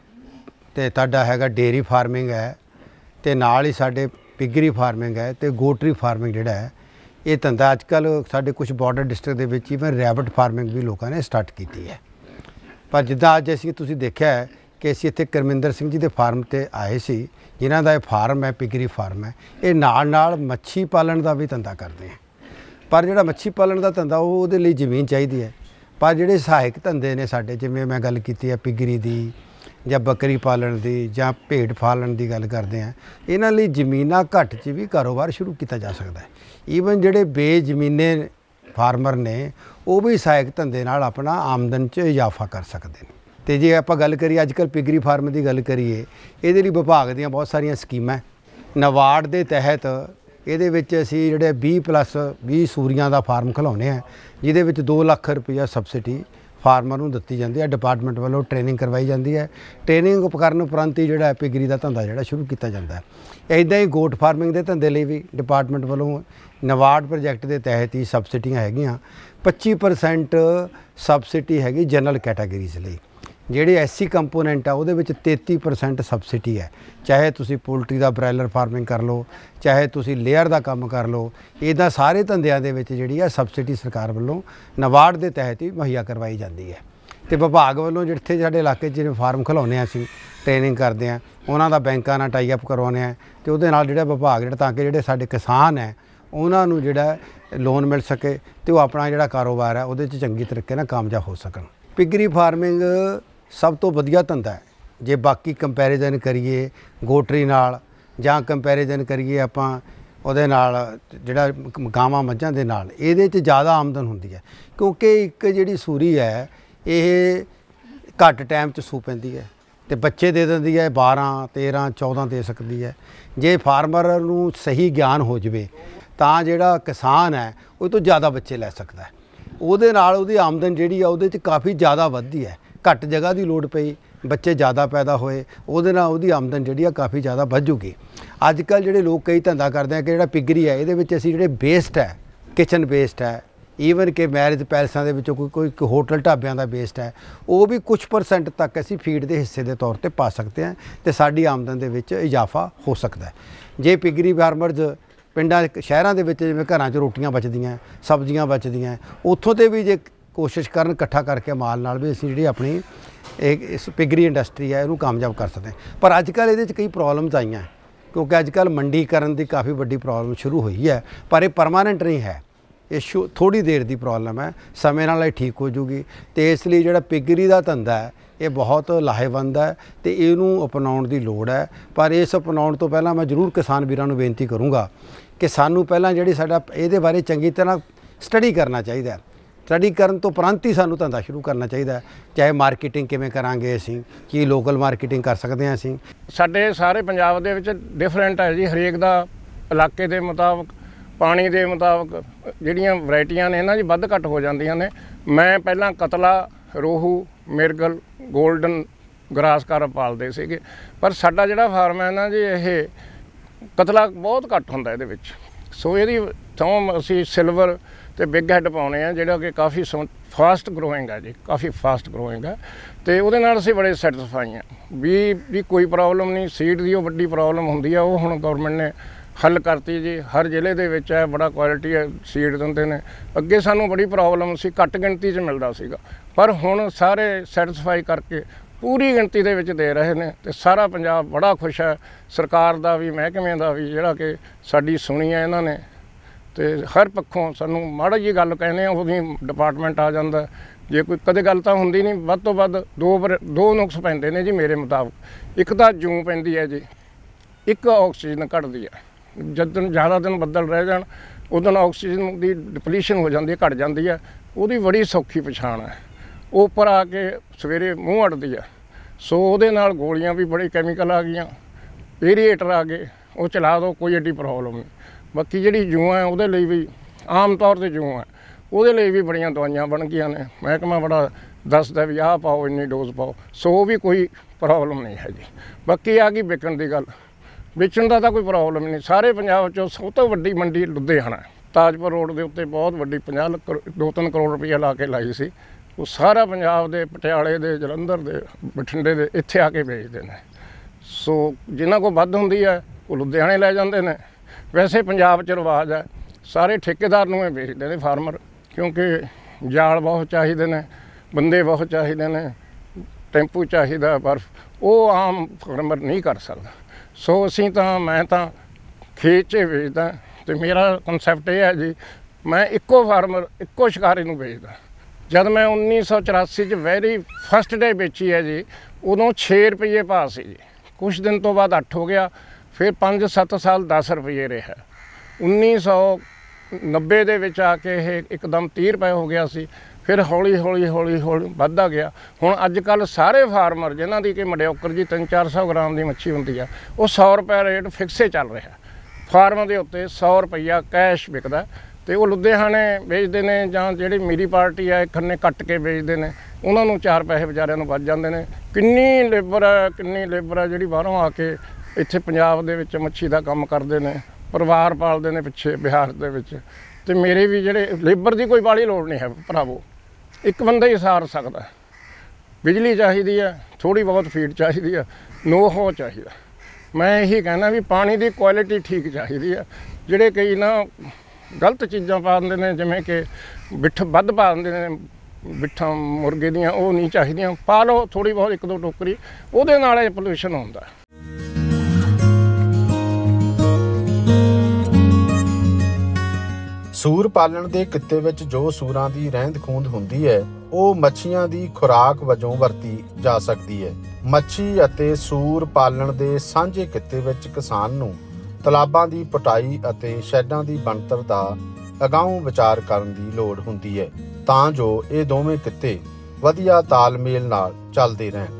ਤੇ ਤੁਹਾਡਾ ਹੈਗਾ ਡੇਅਰੀ ਫਾਰਮਿੰਗ ਹੈ, ਤੇ ਨਾਲ ਹੀ ਸਾਡੇ ਪਿਗਰੀ ਫਾਰਮਿੰਗ ਹੈ, ਤੇ ਗੋਟਰੀ ਫਾਰਮਿੰਗ ਜਿਹੜਾ ਹੈ ਇਹ ਧੰਦਾ ਅੱਜ ਕੱਲ੍ਹ ਸਾਡੇ ਕੁਝ ਬਾਰਡਰ ਡਿਸਟ੍ਰਿਕਟ ਦੇ ਵਿੱਚ ਇਵਨ ਰੈਬਿਟ ਫਾਰਮਿੰਗ ਵੀ ਲੋਕਾਂ ਨੇ ਸਟਾਰਟ ਕੀਤੀ ਹੈ। ਪਰ ਜਿੱਦਾਂ ਅੱਜ ਤੁਸੀਂ ਦੇਖਿਆ ਹੈ ਕਿ ਅਸੀਂ ਇੱਥੇ ਕਰਮਿੰਦਰ ਸਿੰਘ ਜੀ ਦੇ ਫਾਰਮ 'ਤੇ ਆਏ ਸੀ, ਜਿਨ੍ਹਾਂ ਦਾ ਇਹ ਫਾਰਮ ਹੈ ਪਿਗਰੀ ਫਾਰਮ ਹੈ, ਇਹ ਨਾਲ ਮੱਛੀ ਪਾਲਣ ਦਾ ਵੀ ਧੰਦਾ ਕਰਦੇ ਹੈ। ਪਰ ਜਿਹੜਾ ਮੱਛੀ ਪਾਲਣ ਦਾ ਧੰਦਾ ਉਹਦੇ ਲਈ ਜ਼ਮੀਨ ਚਾਹੀਦੀ ਹੈ, ਪਰ ਜਿਹੜੇ ਸਹਾਇਕ ਧੰਦੇ ਨੇ ਸਾਡੇ, ਜਿਵੇਂ ਮੈਂ ਗੱਲ ਕੀਤੀ ਹੈ ਪਿਗਰੀ ਦੀ ਜਾਂ ਬੱਕਰੀ ਪਾਲਣ ਦੀ ਜਾਂ ਭੇਡ ਪਾਲਣ ਦੀ ਗੱਲ ਕਰਦੇ ਹਾਂ, ਇਹਨਾਂ ਲਈ ਜ਼ਮੀਨਾਂ ਘੱਟ 'ਚ ਵੀ ਕਾਰੋਬਾਰ ਸ਼ੁਰੂ ਕੀਤਾ ਜਾ ਸਕਦਾ ਹੈ। ਈਵਨ ਜਿਹੜੇ ਬੇਜ਼ਮੀਨੇ ਫਾਰਮਰ ਨੇ ਉਹ ਵੀ ਸਹਾਇਕ ਧੰਦੇ ਨਾਲ ਆਪਣਾ ਆਮਦਨ 'ਚ ਇਜ਼ਾਫਾ ਕਰ ਸਕਦੇ ਨੇ। ਤੇ ਜੇ ਆਪਾਂ ਗੱਲ ਕਰੀਏ ਅੱਜ ਕੱਲ੍ਹ ਪਿਗਰੀ ਫਾਰਮ ਦੀ ਗੱਲ ਕਰੀਏ, ਇਹਦੇ ਲਈ ਵਿਭਾਗ ਦੀਆਂ ਬਹੁਤ ਸਾਰੀਆਂ ਸਕੀਮਾਂ। ਨਵਾਰਡ ਦੇ ਤਹਿਤ ਇਹਦੇ ਵਿੱਚ ਅਸੀਂ ਜਿਹੜੇ 20+20 ਸੂਰੀਆਂ ਦਾ ਫਾਰਮ ਖਿਲਾਉਂਦੇ ਹਾਂ, ਜਿਹਦੇ ਵਿੱਚ 2 ਲੱਖ ਰੁਪਈਆ ਸਬਸਿਡੀ ਫਾਰਮਰ ਨੂੰ ਦਿੱਤੀ ਜਾਂਦੀ ਹੈ। ਡਿਪਾਰਟਮੈਂਟ ਵੱਲੋਂ ਟ੍ਰੇਨਿੰਗ ਕਰਵਾਈ ਜਾਂਦੀ ਹੈ। ਟ੍ਰੇਨਿੰਗ ਉਪਕਰਨ ਉਪਰੰਤ ਹੀ ਜਿਹੜਾ ਪਿਗਰੀ ਦਾ ਧੰਦਾ ਜਿਹੜਾ ਸ਼ੁਰੂ ਕੀਤਾ ਜਾਂਦਾ ਹੈ। ਇੱਦਾਂ ਹੀ ਗੋਟ ਫਾਰਮਿੰਗ ਦੇ ਧੰਦੇ ਲਈ ਵੀ ਡਿਪਾਰਟਮੈਂਟ ਵੱਲੋਂ ਨਵਾਰਡ ਪ੍ਰੋਜੈਕਟ ਦੇ ਤਹਿਤ ਹੀ ਸਬਸਿਡੀਆਂ ਹੈਗੀਆਂ। 25% ਸਬਸਿਡੀ ਹੈਗੀ ਜਨਰਲ ਕੈਟਾਗਰੀਜ਼ ਲਈ। ਜਿਹੜੇ ਐਸਸੀ ਕੰਪੋਨੈਂਟ ਆ ਉਹਦੇ ਵਿੱਚ 33% ਸਬਸਿਡੀ ਹੈ। ਚਾਹੇ ਤੁਸੀਂ ਪੋਲਟਰੀ ਦਾ ਬ੍ਰਾਇਲਰ ਫਾਰਮਿੰਗ ਕਰ ਲਓ, ਚਾਹੇ ਤੁਸੀਂ ਲੇਅਰ ਦਾ ਕੰਮ ਕਰ ਲਓ, ਇੱਦਾਂ ਸਾਰੇ ਧੰਦਿਆਂ ਦੇ ਵਿੱਚ ਜਿਹੜੀ ਆ ਸਬਸਿਡੀ ਸਰਕਾਰ ਵੱਲੋਂ ਨਵਾਰਡ ਦੇ ਤਹਿਤ ਹੀ ਮੁਹੱਈਆ ਕਰਵਾਈ ਜਾਂਦੀ ਹੈ। ਤੇ ਵਿਭਾਗ ਵੱਲੋਂ ਜਿੱਥੇ ਸਾਡੇ ਇਲਾਕੇ 'ਚ ਜਿਵੇਂ ਫਾਰਮ ਖਿਲਾਉਂਦੇ ਹਾਂ ਅਸੀਂ, ਟ੍ਰੇਨਿੰਗ ਕਰਦੇ ਹਾਂ, ਉਹਨਾਂ ਦਾ ਬੈਂਕਾਂ ਨਾਲ ਟਾਈ ਅਪ ਕਰਵਾਉਂਦੇ ਹਾਂ, ਤੇ ਉਹਦੇ ਨਾਲ ਜਿਹੜਾ ਵਿਭਾਗ ਜਿਹੜਾ ਤਾਂ ਕਿ ਜਿਹੜੇ ਸਾਡੇ ਕਿਸਾਨ ਹੈ ਉਹਨਾਂ ਨੂੰ ਜਿਹੜਾ ਲੋਨ ਮਿਲ ਸਕੇ ਤੇ ਉਹ ਆਪਣਾ ਜਿਹੜਾ ਕਾਰੋਬਾਰ ਹੈ ਉਹਦੇ 'ਚ ਚੰਗੀ ਤਰੀਕੇ ਨਾਲ ਕਾਮਯਾਬ ਹੋ ਸਕਣ। ਪਿਗਰੀ ਫਾਰਮਿੰਗ ਸਭ ਤੋਂ ਵਧੀਆ ਧੰਦਾ ਹੈ। ਜੇ ਬਾਕੀ ਕੰਪੈਰੀਜ਼ਨ ਕਰੀਏ ਗੋਟਰੀ ਨਾਲ ਜਾਂ ਕੰਪੈਰੀਜ਼ਨ ਕਰੀਏ ਆਪਾਂ ਉਹਦੇ ਨਾਲ ਜਿਹੜਾ ਗਾਵਾਂ ਮੱਝਾਂ ਦੇ ਨਾਲ, ਇਹਦੇ 'ਚ ਜ਼ਿਆਦਾ ਆਮਦਨ ਹੁੰਦੀ ਹੈ, ਕਿਉਂਕਿ ਇੱਕ ਜਿਹੜੀ ਸੂਰੀ ਹੈ ਇਹ ਘੱਟ ਟਾਈਮ 'ਚ ਸੂ ਪੈਂਦੀ ਹੈ ਤੇ ਬੱਚੇ ਦੇ ਦਿੰਦੀ ਹੈ। 12, 13, 14 ਦੇ ਸਕਦੀ ਹੈ। ਜੇ ਫਾਰਮਰ ਨੂੰ ਸਹੀ ਗਿਆਨ ਹੋ ਜਾਵੇ ਤਾਂ ਜਿਹੜਾ ਕਿਸਾਨ ਹੈ ਉਹ ਤੋਂ ਜ਼ਿਆਦਾ ਬੱਚੇ ਲੈ ਸਕਦਾ ਹੈ। ਉਹਦੇ ਨਾਲ ਉਹਦੀ ਆਮਦਨ ਜਿਹੜੀ ਆ ਉਹਦੇ 'ਚ ਕਾਫੀ ਜ਼ਿਆਦਾ ਵੱਧਦੀ ਹੈ। ਘੱਟ ਜਗ੍ਹਾ ਦੀ ਲੋੜ ਪਈ, ਬੱਚੇ ਜ਼ਿਆਦਾ ਪੈਦਾ ਹੋਏ, ਉਹਦੇ ਨਾਲ ਉਹਦੀ ਆਮਦਨ ਜਿਹੜੀ ਆ ਕਾਫੀ ਜ਼ਿਆਦਾ ਵੱਧ ਜੂਗੀ। ਅੱਜ ਕੱਲ੍ਹ ਜਿਹੜੇ ਲੋਕ ਕਈ ਧੰਦਾ ਕਰਦੇ ਆ ਕਿ ਜਿਹੜਾ ਪਿਗਰੀ ਹੈ ਇਹਦੇ ਵਿੱਚ ਅਸੀਂ ਜਿਹੜੇ ਵੇਸਟ ਹੈ, ਕਿਚਨ ਵੇਸਟ ਹੈ, ਈਵਨ ਕਿ ਮੈਰਿਜ ਪੈਲਸਾਂ ਦੇ ਵਿੱਚੋਂ ਕੋਈ ਹੋਟਲ ਢਾਬਿਆਂ ਦਾ ਵੇਸਟ ਹੈ, ਉਹ ਵੀ ਕੁਝ % ਤੱਕ ਅਸੀਂ ਫੀਡ ਦੇ ਹਿੱਸੇ ਦੇ ਤੌਰ ਤੇ ਪਾ ਸਕਦੇ ਹਾਂ ਤੇ ਸਾਡੀ ਆਮਦਨ ਦੇ ਵਿੱਚ ਇਜ਼ਾਫਾ ਹੋ ਸਕਦਾ ਹੈ। ਜੇ ਪਿਗਰੀ ਫਾਰਮਰਜ਼ ਪਿੰਡਾਂ ਸ਼ਹਿਰਾਂ ਦੇ ਵਿੱਚ ਜਿਵੇਂ ਘਰਾਂ 'ਚ ਰੋਟੀਆਂ ਬਚਦੀਆਂ, ਸਬਜ਼ੀਆਂ ਬਚਦੀਆਂ, ਉੱਥੋਂ ਤੇ ਵੀ ਜੇ ਕੋਸ਼ਿਸ਼ ਕਰਨ ਇਕੱਠਾ ਕਰਕੇ ਮਾਲ ਨਾਲ ਵੀ ਅਸੀਂ ਜਿਹੜੀ ਆਪਣੀ ਇਸ ਪਿਗਰੀ ਇੰਡਸਟਰੀ ਹੈ ਇਹਨੂੰ ਕਾਮਯਾਬ ਕਰ ਸਕਦੇ ਹਾਂ। ਪਰ ਅੱਜ ਕੱਲ੍ਹ ਇਹਦੇ 'ਚ ਕਈ ਪ੍ਰੋਬਲਮਸ ਆਈਆਂ, ਕਿਉਂਕਿ ਅੱਜ ਕੱਲ੍ਹ ਮੰਡੀਕਰਨ ਦੀ ਕਾਫੀ ਵੱਡੀ ਪ੍ਰੋਬਲਮ ਸ਼ੁਰੂ ਹੋਈ ਹੈ, ਪਰ ਇਹ ਪਰਮਾਨੈਂਟ ਨਹੀਂ ਹੈ। ਇਹ ਥੋੜ੍ਹੀ ਦੇਰ ਦੀ ਪ੍ਰੋਬਲਮ ਹੈ, ਸਮੇਂ ਨਾਲ ਇਹ ਠੀਕ ਹੋ ਜੂਗੀ। ਤੇ ਇਸ ਲਈ ਜਿਹੜਾ ਪਿਗਰੀ ਦਾ ਧੰਦਾ ਹੈ ਇਹ ਬਹੁਤ ਲਾਹੇਵੰਦ ਹੈ ਤੇ ਇਹਨੂੰ ਅਪਣਾਉਣ ਦੀ ਲੋੜ ਹੈ। ਪਰ ਇਸ ਅਪਣਾਉਣ ਤੋਂ ਪਹਿਲਾਂ ਮੈਂ ਜ਼ਰੂਰ ਕਿਸਾਨ ਵੀਰਾਂ ਨੂੰ ਬੇਨਤੀ ਕਰੂੰਗਾ ਕਿ ਸਾਨੂੰ ਪਹਿਲਾਂ ਜਿਹੜੀ ਸਾਡਾ ਇਹਦੇ ਬਾਰੇ ਚੰਗੀ ਤਰ੍ਹਾਂ ਸਟੱਡੀ ਕਰਨਾ ਚਾਹੀਦਾ। ਸਟੱਡੀ ਕਰਨ ਤੋਂ ਉਪਰੰਤ ਹੀ ਸਾਨੂੰ ਧੰਦਾ ਸ਼ੁਰੂ ਕਰਨਾ ਚਾਹੀਦਾ। ਚਾਹੇ ਮਾਰਕੀਟਿੰਗ ਕਿਵੇਂ ਕਰਾਂਗੇ ਅਸੀਂ, ਕੀ ਲੋਕਲ ਮਾਰਕੀਟਿੰਗ ਕਰ ਸਕਦੇ ਹਾਂ ਅਸੀਂ। ਸਾਡੇ ਸਾਰੇ ਪੰਜਾਬ ਦੇ ਵਿੱਚ ਡਿਫਰੈਂਟ ਹੈ ਜੀ, ਹਰੇਕ ਦਾ ਇਲਾਕੇ ਦੇ ਮੁਤਾਬਕ, ਪਾਣੀ ਦੇ ਮੁਤਾਬਕ ਜਿਹੜੀਆਂ ਵੈਰਾਈਟੀਆਂ ਨੇ ਇਹਨਾਂ 'ਚ ਵੱਧ ਘੱਟ ਹੋ ਜਾਂਦੀਆਂ ਨੇ। ਮੈਂ ਪਹਿਲਾਂ ਕਤਲਾ, ਰੋਹੂ, ਮਿਰਗਲ, ਗੋਲਡਨ, ਗਰਾਸ ਕਾਰਪ ਪਾਲਦੇ ਸੀਗੇ, ਪਰ ਸਾਡਾ ਜਿਹੜਾ ਫਾਰਮ ਹੈ ਨਾ ਜੀ ਇਹ ਕਤਲਾ ਬਹੁਤ ਘੱਟ ਹੁੰਦਾ ਇਹਦੇ ਵਿੱਚ। ਸੋ ਇਹਦੀ ਥਾਂ ਅਸੀਂ ਸਿਲਵਰ ਤੇ ਬਿਗ ਹੈਡ ਪਾਉਣੇ ਆ, ਜਿਹੜਾ ਕਿ ਕਾਫੀ ਫਾਸਟ ਗਰੋਇੰਗ ਹੈ ਜੀ, ਕਾਫੀ ਫਾਸਟ ਗਰੋਇੰਗ ਹੈ। ਤੇ ਉਹਦੇ ਨਾਲ ਅਸੀਂ ਬੜੇ ਸੈਟਿਸਫਾਈ ਹਾਂ ਵੀ ਕੋਈ ਪ੍ਰੋਬਲਮ ਨਹੀਂ। ਸੀਡ ਦੀ ਉਹ ਵੱਡੀ ਪ੍ਰੋਬਲਮ ਹੁੰਦੀ ਆ, ਉਹ ਹੁਣ ਗੌਰਮੈਂਟ ਨੇ ਹੱਲ ਕਰਤੀ ਜੀ। ਹਰ ਜ਼ਿਲ੍ਹੇ ਦੇ ਵਿੱਚ ਹੈ, ਬੜਾ ਕੁਆਲਿਟੀ ਹੈ ਸੀਡ ਦਿੰਦੇ ਨੇ। ਅੱਗੇ ਸਾਨੂੰ ਬੜੀ ਪ੍ਰੋਬਲਮ ਸੀ, ਘੱਟ ਗਿਣਤੀ 'ਚ ਮਿਲਦਾ ਸੀਗਾ, ਪਰ ਹੁਣ ਸਾਰੇ ਸੈਟਿਸਫਾਈ ਕਰਕੇ ਪੂਰੀ ਗਿਣਤੀ ਦੇ ਵਿੱਚ ਦੇ ਰਹੇ ਨੇ ਤੇ ਸਾਰਾ ਪੰਜਾਬ ਬੜਾ ਖੁਸ਼ ਹੈ। ਸਰਕਾਰ ਦਾ ਵੀ, ਮਹਿਕਮੇ ਦਾ ਵੀ, ਜਿਹੜਾ ਕਿ ਸਾਡੀ ਸੁਣੀ ਹੈ ਇਹਨਾਂ ਨੇ। ਤੇ ਹਰ ਪੱਖੋਂ ਸਾਨੂੰ ਮਾੜਾ ਜਿਹੀ ਗੱਲ ਕਹਿੰਦੇ ਆ ਉਹਦੀ ਡਿਪਾਰਟਮੈਂਟ ਆ ਜਾਂਦਾ ਜੇ ਕੋਈ ਕਦੇ ਗੱਲ ਤਾਂ ਹੁੰਦੀ ਨਹੀਂ। ਵੱਧ ਤੋਂ ਵੱਧ ਦੋ ਨੁਕਸ ਪੈਂਦੇ ਨੇ ਜੀ ਮੇਰੇ ਮੁਤਾਬਕ। ਇੱਕ ਤਾਂ ਜੂੰ ਪੈਂਦੀ ਹੈ ਜੀ, ਇੱਕ ਆਕਸੀਜਨ ਘਟਦੀ ਹੈ। ਜਦੋਂ ਜ਼ਿਆਦਾ ਦਿਨ ਬੱਦਲ ਰਹਿ ਜਾਣ ਉਦੋਂ ਆਕਸੀਜਨ ਦੀ ਡਿਪਲੀਸ਼ਨ ਹੋ ਜਾਂਦੀ ਹੈ, ਘਟ ਜਾਂਦੀ ਹੈ। ਉਹਦੀ ਬੜੀ ਸੌਖੀ ਪਛਾਣ ਹੈ। ਉਹ ਉੱਪਰ ਆ ਕੇ ਸਵੇਰੇ ਮੂੰਹ ਅੜਦੀ ਹੈ। ਸੋ ਉਹਦੇ ਨਾਲ ਗੋਲੀਆਂ ਵੀ ਬੜੇ ਕੈਮੀਕਲ ਆ ਗਈਆਂ, ਏਰੀਏਟਰ ਆ ਗਏ, ਉਹ ਚਲਾ ਦਿਓ, ਕੋਈ ਐਡੀ ਪ੍ਰੋਬਲਮ ਨਹੀਂ। ਬਾਕੀ ਜਿਹੜੀ ਜੂਆਂ ਹੈ ਉਹਦੇ ਲਈ ਵੀ ਆਮ ਤੌਰ 'ਤੇ ਜੂਆਂ ਹੈ, ਉਹਦੇ ਲਈ ਵੀ ਬੜੀਆਂ ਦਵਾਈਆਂ ਬਣ ਗਈਆਂ ਨੇ। ਮਹਿਕਮਾ ਬੜਾ ਦੱਸਦਾ ਵੀ ਆਹ ਪਾਓ, ਇੰਨੀ ਡੋਜ਼ ਪਾਓ। ਸੋ ਵੀ ਕੋਈ ਪ੍ਰੋਬਲਮ ਨਹੀਂ ਹੈ ਜੀ। ਬਾਕੀ ਆ ਗਈ ਵਿਕਣ ਦੀ ਗੱਲ। ਵੇਚਣ ਦਾ ਤਾਂ ਕੋਈ ਪ੍ਰੋਬਲਮ ਨਹੀਂ। ਸਾਰੇ ਪੰਜਾਬ 'ਚੋਂ ਸਭ ਤੋਂ ਵੱਡੀ ਮੰਡੀ ਲੁਧਿਆਣਾ। ਤਾਜਪੁਰ ਰੋਡ ਦੇ ਉੱਤੇ ਬਹੁਤ ਵੱਡੀ 2-3 ਕਰੋੜ ਰੁਪਈਆ ਲਾ ਕੇ ਲਾਈ ਸੀ। ਉਹ ਸਾਰਾ ਪੰਜਾਬ ਦੇ, ਪਟਿਆਲੇ ਦੇ, ਜਲੰਧਰ ਦੇ, ਬਠਿੰਡੇ ਦੇ ਇੱਥੇ ਆ ਕੇ ਵੇਚਦੇ ਨੇ। ਸੋ ਜਿਨ੍ਹਾਂ ਕੋਲ ਵੱਧ ਹੁੰਦੀ ਹੈ ਉਹ ਲੁਧਿਆਣੇ ਲੈ ਜਾਂਦੇ ਨੇ। ਵੈਸੇ ਪੰਜਾਬ 'ਚ ਰਿਵਾਜ ਹੈ, ਸਾਰੇ ਠੇਕੇਦਾਰ ਨੂੰ ਇਹ ਵੇਚਦੇ ਨੇ ਫਾਰਮਰ, ਕਿਉਂਕਿ ਜਾਲ ਬਹੁਤ ਚਾਹੀਦੇ ਨੇ, ਬੰਦੇ ਬਹੁਤ ਚਾਹੀਦੇ ਨੇ, ਟੈਂਪੂ ਚਾਹੀਦਾ, ਪਰ ਉਹ ਆਮ ਫਾਰਮਰ ਨਹੀਂ ਕਰ ਸਕਦਾ। ਸੋ ਮੈਂ ਤਾਂ ਖੇਤ 'ਚ ਵੇਚਦਾ ਅਤੇ ਮੇਰਾ ਕਨਸੈਪਟ ਇਹ ਹੈ ਜੀ, ਮੈਂ ਇੱਕੋ ਫਾਰਮਰ, ਇੱਕੋ ਸ਼ਿਕਾਰੀ ਨੂੰ ਵੇਚਦਾ। ਜਦ ਮੈਂ 1984 'ਚ ਵੈਰੀ ਫਸਟ ਡੇ ਵੇਚੀ ਹੈ ਜੀ, ਉਦੋਂ 6 ਰੁਪਏ ਭਾਅ ਸੀ ਜੀ। ਕੁਛ ਦਿਨ ਤੋਂ ਬਾਅਦ 8 ਹੋ ਗਿਆ, ਫਿਰ 5-7 ਸਾਲ 10 ਰੁਪਏ ਰਿਹਾ। 1990 ਦੇ ਵਿੱਚ ਆ ਕੇ ਇਹ ਇੱਕਦਮ 30 ਰੁਪਏ ਹੋ ਗਿਆ ਸੀ। ਫਿਰ ਹੌਲੀ ਵੱਧਦਾ ਗਿਆ। ਹੁਣ ਅੱਜ ਕੱਲ੍ਹ ਸਾਰੇ ਫਾਰਮਰ ਜਿਨ੍ਹਾਂ ਦੀ ਕਿ ਮਡਿਓਕਰ ਜੀ 300-400 ਗ੍ਰਾਮ ਦੀ ਮੱਛੀ ਹੁੰਦੀ ਆ, ਉਹ 100 ਰੁਪਏ ਰੇਟ ਫਿਕਸੇ ਚੱਲ ਰਿਹਾ। ਫਾਰਮ ਦੇ ਉੱਤੇ 100 ਰੁਪਈਆ ਕੈਸ਼ ਵਿਕਦਾ ਅਤੇ ਉਹ ਲੁਧਿਆਣੇ ਵੇਚਦੇ ਨੇ, ਜਾਂ ਜਿਹੜੀ ਮੇਰੀ ਪਾਰਟੀ ਆ ਖੰਨੇ ਕੱਟ ਕੇ ਵੇਚਦੇ ਨੇ, ਉਹਨਾਂ ਨੂੰ 4 ਪੈਸੇ ਵਿਚਾਰਿਆਂ ਨੂੰ ਵੱਧ ਜਾਂਦੇ ਨੇ। ਕਿੰਨੀ ਲੇਬਰ ਆ ਜਿਹੜੀ ਬਾਹਰੋਂ ਆ ਕੇ ਇੱਥੇ ਪੰਜਾਬ ਦੇ ਵਿੱਚ ਮੱਛੀ ਦਾ ਕੰਮ ਕਰਦੇ ਨੇ, ਪਰਿਵਾਰ ਪਾਲਦੇ ਨੇ ਪਿੱਛੇ ਬਿਹਾਰ ਦੇ ਵਿੱਚ। ਅਤੇ ਮੇਰੇ ਵੀ ਜਿਹੜੇ ਲੇਬਰ ਦੀ ਕੋਈ ਬਾਹਲੀ ਲੋੜ ਨਹੀਂ ਹੈ ਭਰਾਵੋ, ਇੱਕ ਬੰਦਾ ਹੀ ਸਾਰ ਸਕਦਾ। ਬਿਜਲੀ ਚਾਹੀਦੀ ਹੈ, ਥੋੜ੍ਹੀ ਬਹੁਤ ਫੀਡ ਚਾਹੀਦੀ ਹੈ, ਨੋ-ਹੋ ਚਾਹੀਦਾ। ਮੈਂ ਇਹੀ ਕਹਿਣਾ ਵੀ ਪਾਣੀ ਦੀ ਕੁਆਲਿਟੀ ਠੀਕ ਚਾਹੀਦੀ ਹੈ। ਜਿਹੜੇ ਕਈ ਨਾ ਗਲਤ ਚੀਜ਼ਾਂ ਪਾ ਦਿੰਦੇ ਨੇ, ਜਿਵੇਂ ਕਿ ਬਿੱਠ ਵੱਧ ਪਾ ਦਿੰਦੇ ਨੇ, ਬਿੱਠਾਂ ਮੁਰਗੇ ਦੀਆਂ, ਉਹ ਨਹੀਂ ਚਾਹੀਦੀਆਂ। ਪਾ ਲਓ ਥੋੜ੍ਹੀ ਬਹੁਤ 1-2 ਟੋਕਰੀ, ਉਹਦੇ ਨਾਲ ਇਹ ਪੋਲਿਊਸ਼ਨ ਹੁੰਦਾ। ਸੂਰ ਪਾਲਣ ਦੇ ਕਿੱਤੇ ਵਿੱਚ ਜੋ ਸੂਰਾਂ ਦੀ ਰਹਿੰਦ ਖੂੰਹਦ ਹੁੰਦੀ ਹੈ, ਉਹ ਮੱਛੀਆਂ ਦੀ ਖੁਰਾਕ ਵਜੋਂ ਵਰਤੀ ਜਾ ਸਕਦੀ ਹੈ। ਮੱਛੀ ਅਤੇ ਸੂਰ ਪਾਲਣ ਦੇ ਸਾਂਝੇ ਕਿੱਤੇ ਵਿੱਚ ਕਿਸਾਨ ਨੂੰ ਤਲਾਬਾਂ ਦੀ ਪੁਟਾਈ ਅਤੇ ਸ਼ੈੱਡਾਂ ਦੀ ਬਣਤਰ ਦਾ ਅਗਾਊਂ ਵਿਚਾਰ ਕਰਨ ਦੀ ਲੋੜ ਹੁੰਦੀ ਹੈ, ਤਾਂ ਜੋ ਇਹ ਦੋਵੇਂ ਕਿੱਤੇ ਵਧੀਆ ਤਾਲਮੇਲ ਨਾਲ ਚੱਲਦੇ ਰਹਿਣ।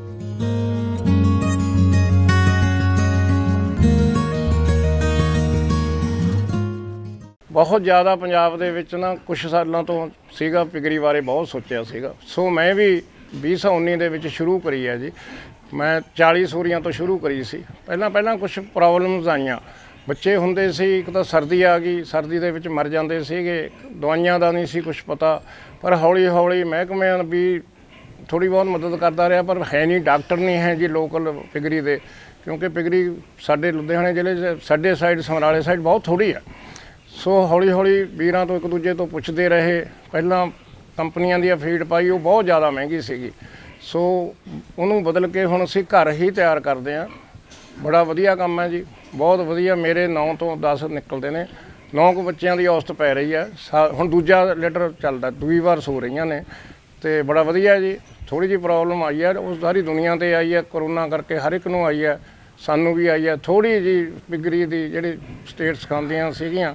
ਬਹੁਤ ਜ਼ਿਆਦਾ ਪੰਜਾਬ ਦੇ ਵਿੱਚ ਨਾ ਕੁਛ ਸਾਲਾਂ ਤੋਂ ਸੀਗਾ, ਪਿਗਰੀ ਬਾਰੇ ਬਹੁਤ ਸੋਚਿਆ ਸੀਗਾ। ਸੋ ਮੈਂ ਵੀ 2019 ਦੇ ਵਿੱਚ ਸ਼ੁਰੂ ਕਰੀ ਹੈ ਜੀ। ਮੈਂ 40 ਸੂਰੀਆਂ ਤੋਂ ਸ਼ੁਰੂ ਕਰੀ ਸੀ। ਪਹਿਲਾਂ ਕੁਛ ਪ੍ਰੋਬਲਮਸ ਆਈਆਂ। ਬੱਚੇ ਹੁੰਦੇ ਸੀ, ਇੱਕ ਤਾਂ ਸਰਦੀ ਆ ਗਈ, ਸਰਦੀ ਦੇ ਵਿੱਚ ਮਰ ਜਾਂਦੇ ਸੀਗੇ, ਦਵਾਈਆਂ ਦਾ ਨਹੀਂ ਸੀ ਕੁਛ ਪਤਾ। ਪਰ ਹੌਲੀ ਮਹਿਕਮੇ ਵੀ ਥੋੜ੍ਹੀ ਬਹੁਤ ਮਦਦ ਕਰਦਾ ਰਿਹਾ, ਪਰ ਹੈ ਨਹੀਂ, ਡਾਕਟਰ ਨਹੀਂ ਹੈ ਜੀ ਲੋਕਲ ਪਿਗਰੀ ਦੇ, ਕਿਉਂਕਿ ਪਿਗਰੀ ਸਾਡੇ ਲੁਧਿਆਣੇ ਜ਼ਿਲ੍ਹੇ 'ਚ ਸਾਡੇ ਸਾਈਡ, ਸਮਰਾਲੇ ਸਾਈਡ ਬਹੁਤ ਥੋੜ੍ਹੀ ਹੈ। ਸੋ ਹੌਲੀ ਵੀਰਾਂ ਤੋਂ ਇੱਕ ਦੂਜੇ ਤੋਂ ਪੁੱਛਦੇ ਰਹੇ। ਪਹਿਲਾਂ ਕੰਪਨੀਆਂ ਦੀ ਫੀਡ ਪਾਈ, ਉਹ ਬਹੁਤ ਜ਼ਿਆਦਾ ਮਹਿੰਗੀ ਸੀਗੀ। ਸੋ ਉਹਨੂੰ ਬਦਲ ਕੇ ਹੁਣ ਅਸੀਂ ਘਰ ਹੀ ਤਿਆਰ ਕਰਦੇ ਹਾਂ। ਬੜਾ ਵਧੀਆ ਕੰਮ ਹੈ ਜੀ, ਬਹੁਤ ਵਧੀਆ। ਮੇਰੇ 9 ਤੋਂ 10 ਨਿਕਲਦੇ ਨੇ। 9 ਕੁ ਬੱਚਿਆਂ ਦੀ ਔਸਤ ਪੈ ਰਹੀ ਹੈ। ਹੁਣ ਦੂਜਾ ਲੀਟਰ ਚੱਲਦਾ, 2 ਵਾਰ ਸੋ ਰਹੀਆਂ ਨੇ, ਅਤੇ ਬੜਾ ਵਧੀਆ ਜੀ। ਥੋੜ੍ਹੀ ਜਿਹੀ ਪ੍ਰੋਬਲਮ ਆਈ ਹੈ, ਉਹ ਸਾਰੀ ਦੁਨੀਆ 'ਤੇ ਆਈ ਹੈ, ਕਰੋਨਾ ਕਰਕੇ ਹਰ ਇੱਕ ਨੂੰ ਆਈ ਹੈ, ਸਾਨੂੰ ਵੀ ਆਈ ਹੈ। ਥੋੜ੍ਹੀ ਜਿਹੀ ਪਿਗਰੀ ਦੀ ਜਿਹੜੀ ਸਟੇਟਸ ਖਾਂਦੀਆਂ ਸੀਗੀਆਂ,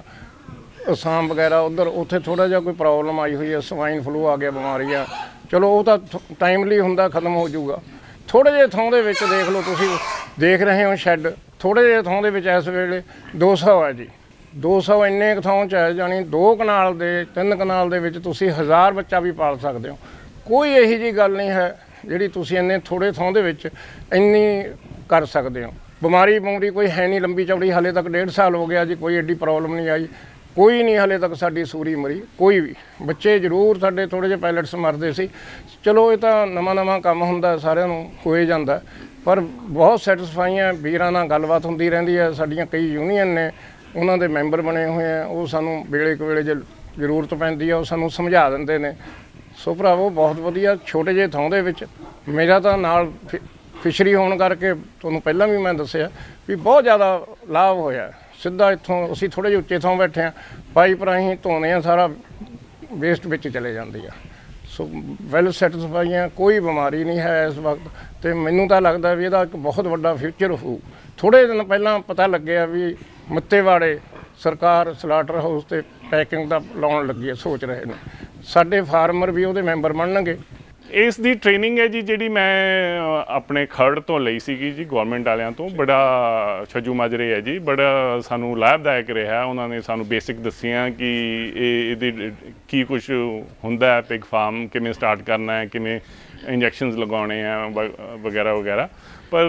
ਅਸਾਮ ਵਗੈਰਾ, ਉੱਥੇ ਥੋੜ੍ਹਾ ਜਿਹਾ ਕੋਈ ਪ੍ਰੋਬਲਮ ਆਈ ਹੋਈ ਹੈ, ਸਵਾਈਨ ਫਲੂ ਆ ਗਿਆ, ਬਿਮਾਰੀ ਆ। ਚਲੋ ਉਹ ਤਾਂ ਟਾਈਮਲੀ ਹੁੰਦਾ, ਖਤਮ ਹੋ ਜਾਊਗਾ। ਥੋੜ੍ਹੇ ਜਿਹੇ ਥਾਂ ਦੇ ਵਿੱਚ ਦੇਖ ਲਓ, ਤੁਸੀਂ ਦੇਖ ਰਹੇ ਹੋ ਸ਼ੈੱਡ, ਥੋੜ੍ਹੇ ਜਿਹੇ ਥਾਂ ਦੇ ਵਿੱਚ ਇਸ ਵੇਲੇ 200 ਹੈ ਜੀ। 200 ਇੰਨੇ ਕੁ ਥਾਂ 'ਚ ਹੈ, ਜਾਣੀ 2 ਕਨਾਲ ਦੇ 3 ਕਨਾਲ ਦੇ ਵਿੱਚ ਤੁਸੀਂ 1000 ਬੱਚਾ ਵੀ ਪਾਲ ਸਕਦੇ ਹੋ। ਕੋਈ ਇਹੋ ਜਿਹੀ ਗੱਲ ਨਹੀਂ ਹੈ ਜਿਹੜੀ ਤੁਸੀਂ ਇੰਨੇ ਥੋੜ੍ਹੇ ਥਾਂ ਦੇ ਵਿੱਚ ਇੰਨੀ ਕਰ ਸਕਦੇ ਹੋ। ਬਿਮਾਰੀ ਕੋਈ ਹੈ ਨਹੀਂ ਲੰਬੀ ਚੌੜੀ। ਹਾਲੇ ਤੱਕ 1.5 ਸਾਲ ਹੋ ਗਿਆ ਜੀ, ਕੋਈ ਐਡੀ ਪ੍ਰੋਬਲਮ ਨਹੀਂ ਆਈ, ਕੋਈ ਨਹੀਂ ਹਾਲੇ ਤੱਕ ਸਾਡੀ ਸੂਰੀ ਮਰੀ, ਕੋਈ ਵੀ। ਬੱਚੇ ਜ਼ਰੂਰ ਸਾਡੇ ਥੋੜ੍ਹੇ ਜਿਹੇ ਪਾਇਲਟਸ ਮਰਦੇ ਸੀ। ਚਲੋ ਇਹ ਤਾਂ ਨਵਾਂ ਕੰਮ ਹੁੰਦਾ, ਸਾਰਿਆਂ ਨੂੰ ਹੋਏ ਜਾਂਦਾ, ਪਰ ਬਹੁਤ ਸੈਟਿਸਫਾਈ ਆ। ਵੀਰਾਂ ਨਾਲ ਗੱਲਬਾਤ ਹੁੰਦੀ ਰਹਿੰਦੀ ਹੈ। ਸਾਡੀਆਂ ਕਈ ਯੂਨੀਅਨ ਨੇ, ਉਹਨਾਂ ਦੇ ਮੈਂਬਰ ਬਣੇ ਹੋਏ ਆ, ਉਹ ਸਾਨੂੰ ਵੇਲੇ ਕੁ ਵੇਲੇ ਜੇ ਜ਼ਰੂਰਤ ਪੈਂਦੀ ਆ ਉਹ ਸਾਨੂੰ ਸਮਝਾ ਦਿੰਦੇ ਨੇ। ਸੋ ਭਰਾਵੋ ਬਹੁਤ ਵਧੀਆ। ਛੋਟੇ ਜਿਹੇ ਥਾਂ ਦੇ ਵਿੱਚ ਮੇਰਾ ਤਾਂ ਨਾਲ ਫਿਸ਼ਰੀ ਹੋਣ ਕਰਕੇ ਤੁਹਾਨੂੰ ਪਹਿਲਾਂ ਵੀ ਮੈਂ ਦੱਸਿਆ ਵੀ ਬਹੁਤ ਜ਼ਿਆਦਾ ਲਾਭ ਹੋਇਆ। ਸਿੱਧਾ ਇੱਥੋਂ ਅਸੀਂ ਥੋੜ੍ਹੇ ਜਿਹੇ ਉੱਚੇ ਥਾਂ ਬੈਠੇ ਹਾਂ, ਪਾਈਪ ਰਾਹੀਂ ਧੋਂਦੇ ਹਾਂ, ਸਾਰਾ ਵੇਸਟ ਵਿੱਚ ਚਲੇ ਜਾਂਦੀ ਆ। ਸੋ ਵੈਲ ਸੈਟਿਸਫਾਈ ਹਾਂ, ਕੋਈ ਬਿਮਾਰੀ ਨਹੀਂ ਹੈ ਇਸ ਵਕਤ। ਅਤੇ ਮੈਨੂੰ ਤਾਂ ਲੱਗਦਾ ਵੀ ਇਹਦਾ ਇੱਕ ਬਹੁਤ ਵੱਡਾ ਫਿਊਚਰ ਹੋਊ। ਥੋੜ੍ਹੇ ਦਿਨ ਪਹਿਲਾਂ ਪਤਾ ਲੱਗਿਆ ਵੀ ਮੱਤੇਵਾੜੇ ਸਰਕਾਰ ਸਲਾਟਰ ਹਾਊਸ 'ਤੇ ਪੈਕਿੰਗ ਦਾ ਲਾਉਣ ਲੱਗੀ ਹੈ, ਸੋਚ ਰਹੇ ਨੇ। ਸਾਡੇ ਫਾਰਮਰ ਵੀ ਉਹਦੇ ਮੈਂਬਰ ਬਣਨਗੇ। ਇਸ ਦੀ ਟ੍ਰੇਨਿੰਗ ਹੈ ਜੀ ਜਿਹੜੀ ਮੈਂ ਆਪਣੇ ਖਰੜ ਤੋਂ ਲਈ ਸੀਗੀ ਜੀ, ਗੌਰਮੈਂਟ ਵਾਲਿਆਂ ਤੋਂ। ਬੜਾ ਛੱਜੂ ਮਾਜਰੇ ਹੈ ਜੀ, ਬੜਾ ਸਾਨੂੰ ਲਾਭਦਾਇਕ ਰਿਹਾ। ਉਹਨਾਂ ਨੇ ਸਾਨੂੰ ਬੇਸਿਕ ਦੱਸੀਆਂ ਕਿ ਇਹਦੇ ਕੀ ਕੁਛ ਹੁੰਦਾ ਹੈ, ਪਿਗ ਫਾਰਮ ਕਿਵੇਂ ਸਟਾਰਟ ਕਰਨਾ ਹੈ, ਕਿਵੇਂ ਇੰਜੈਕਸ਼ਨਸ ਲਗਾਉਣੇ ਆ ਵਗੈਰਾ ਵਗੈਰਾ। ਪਰ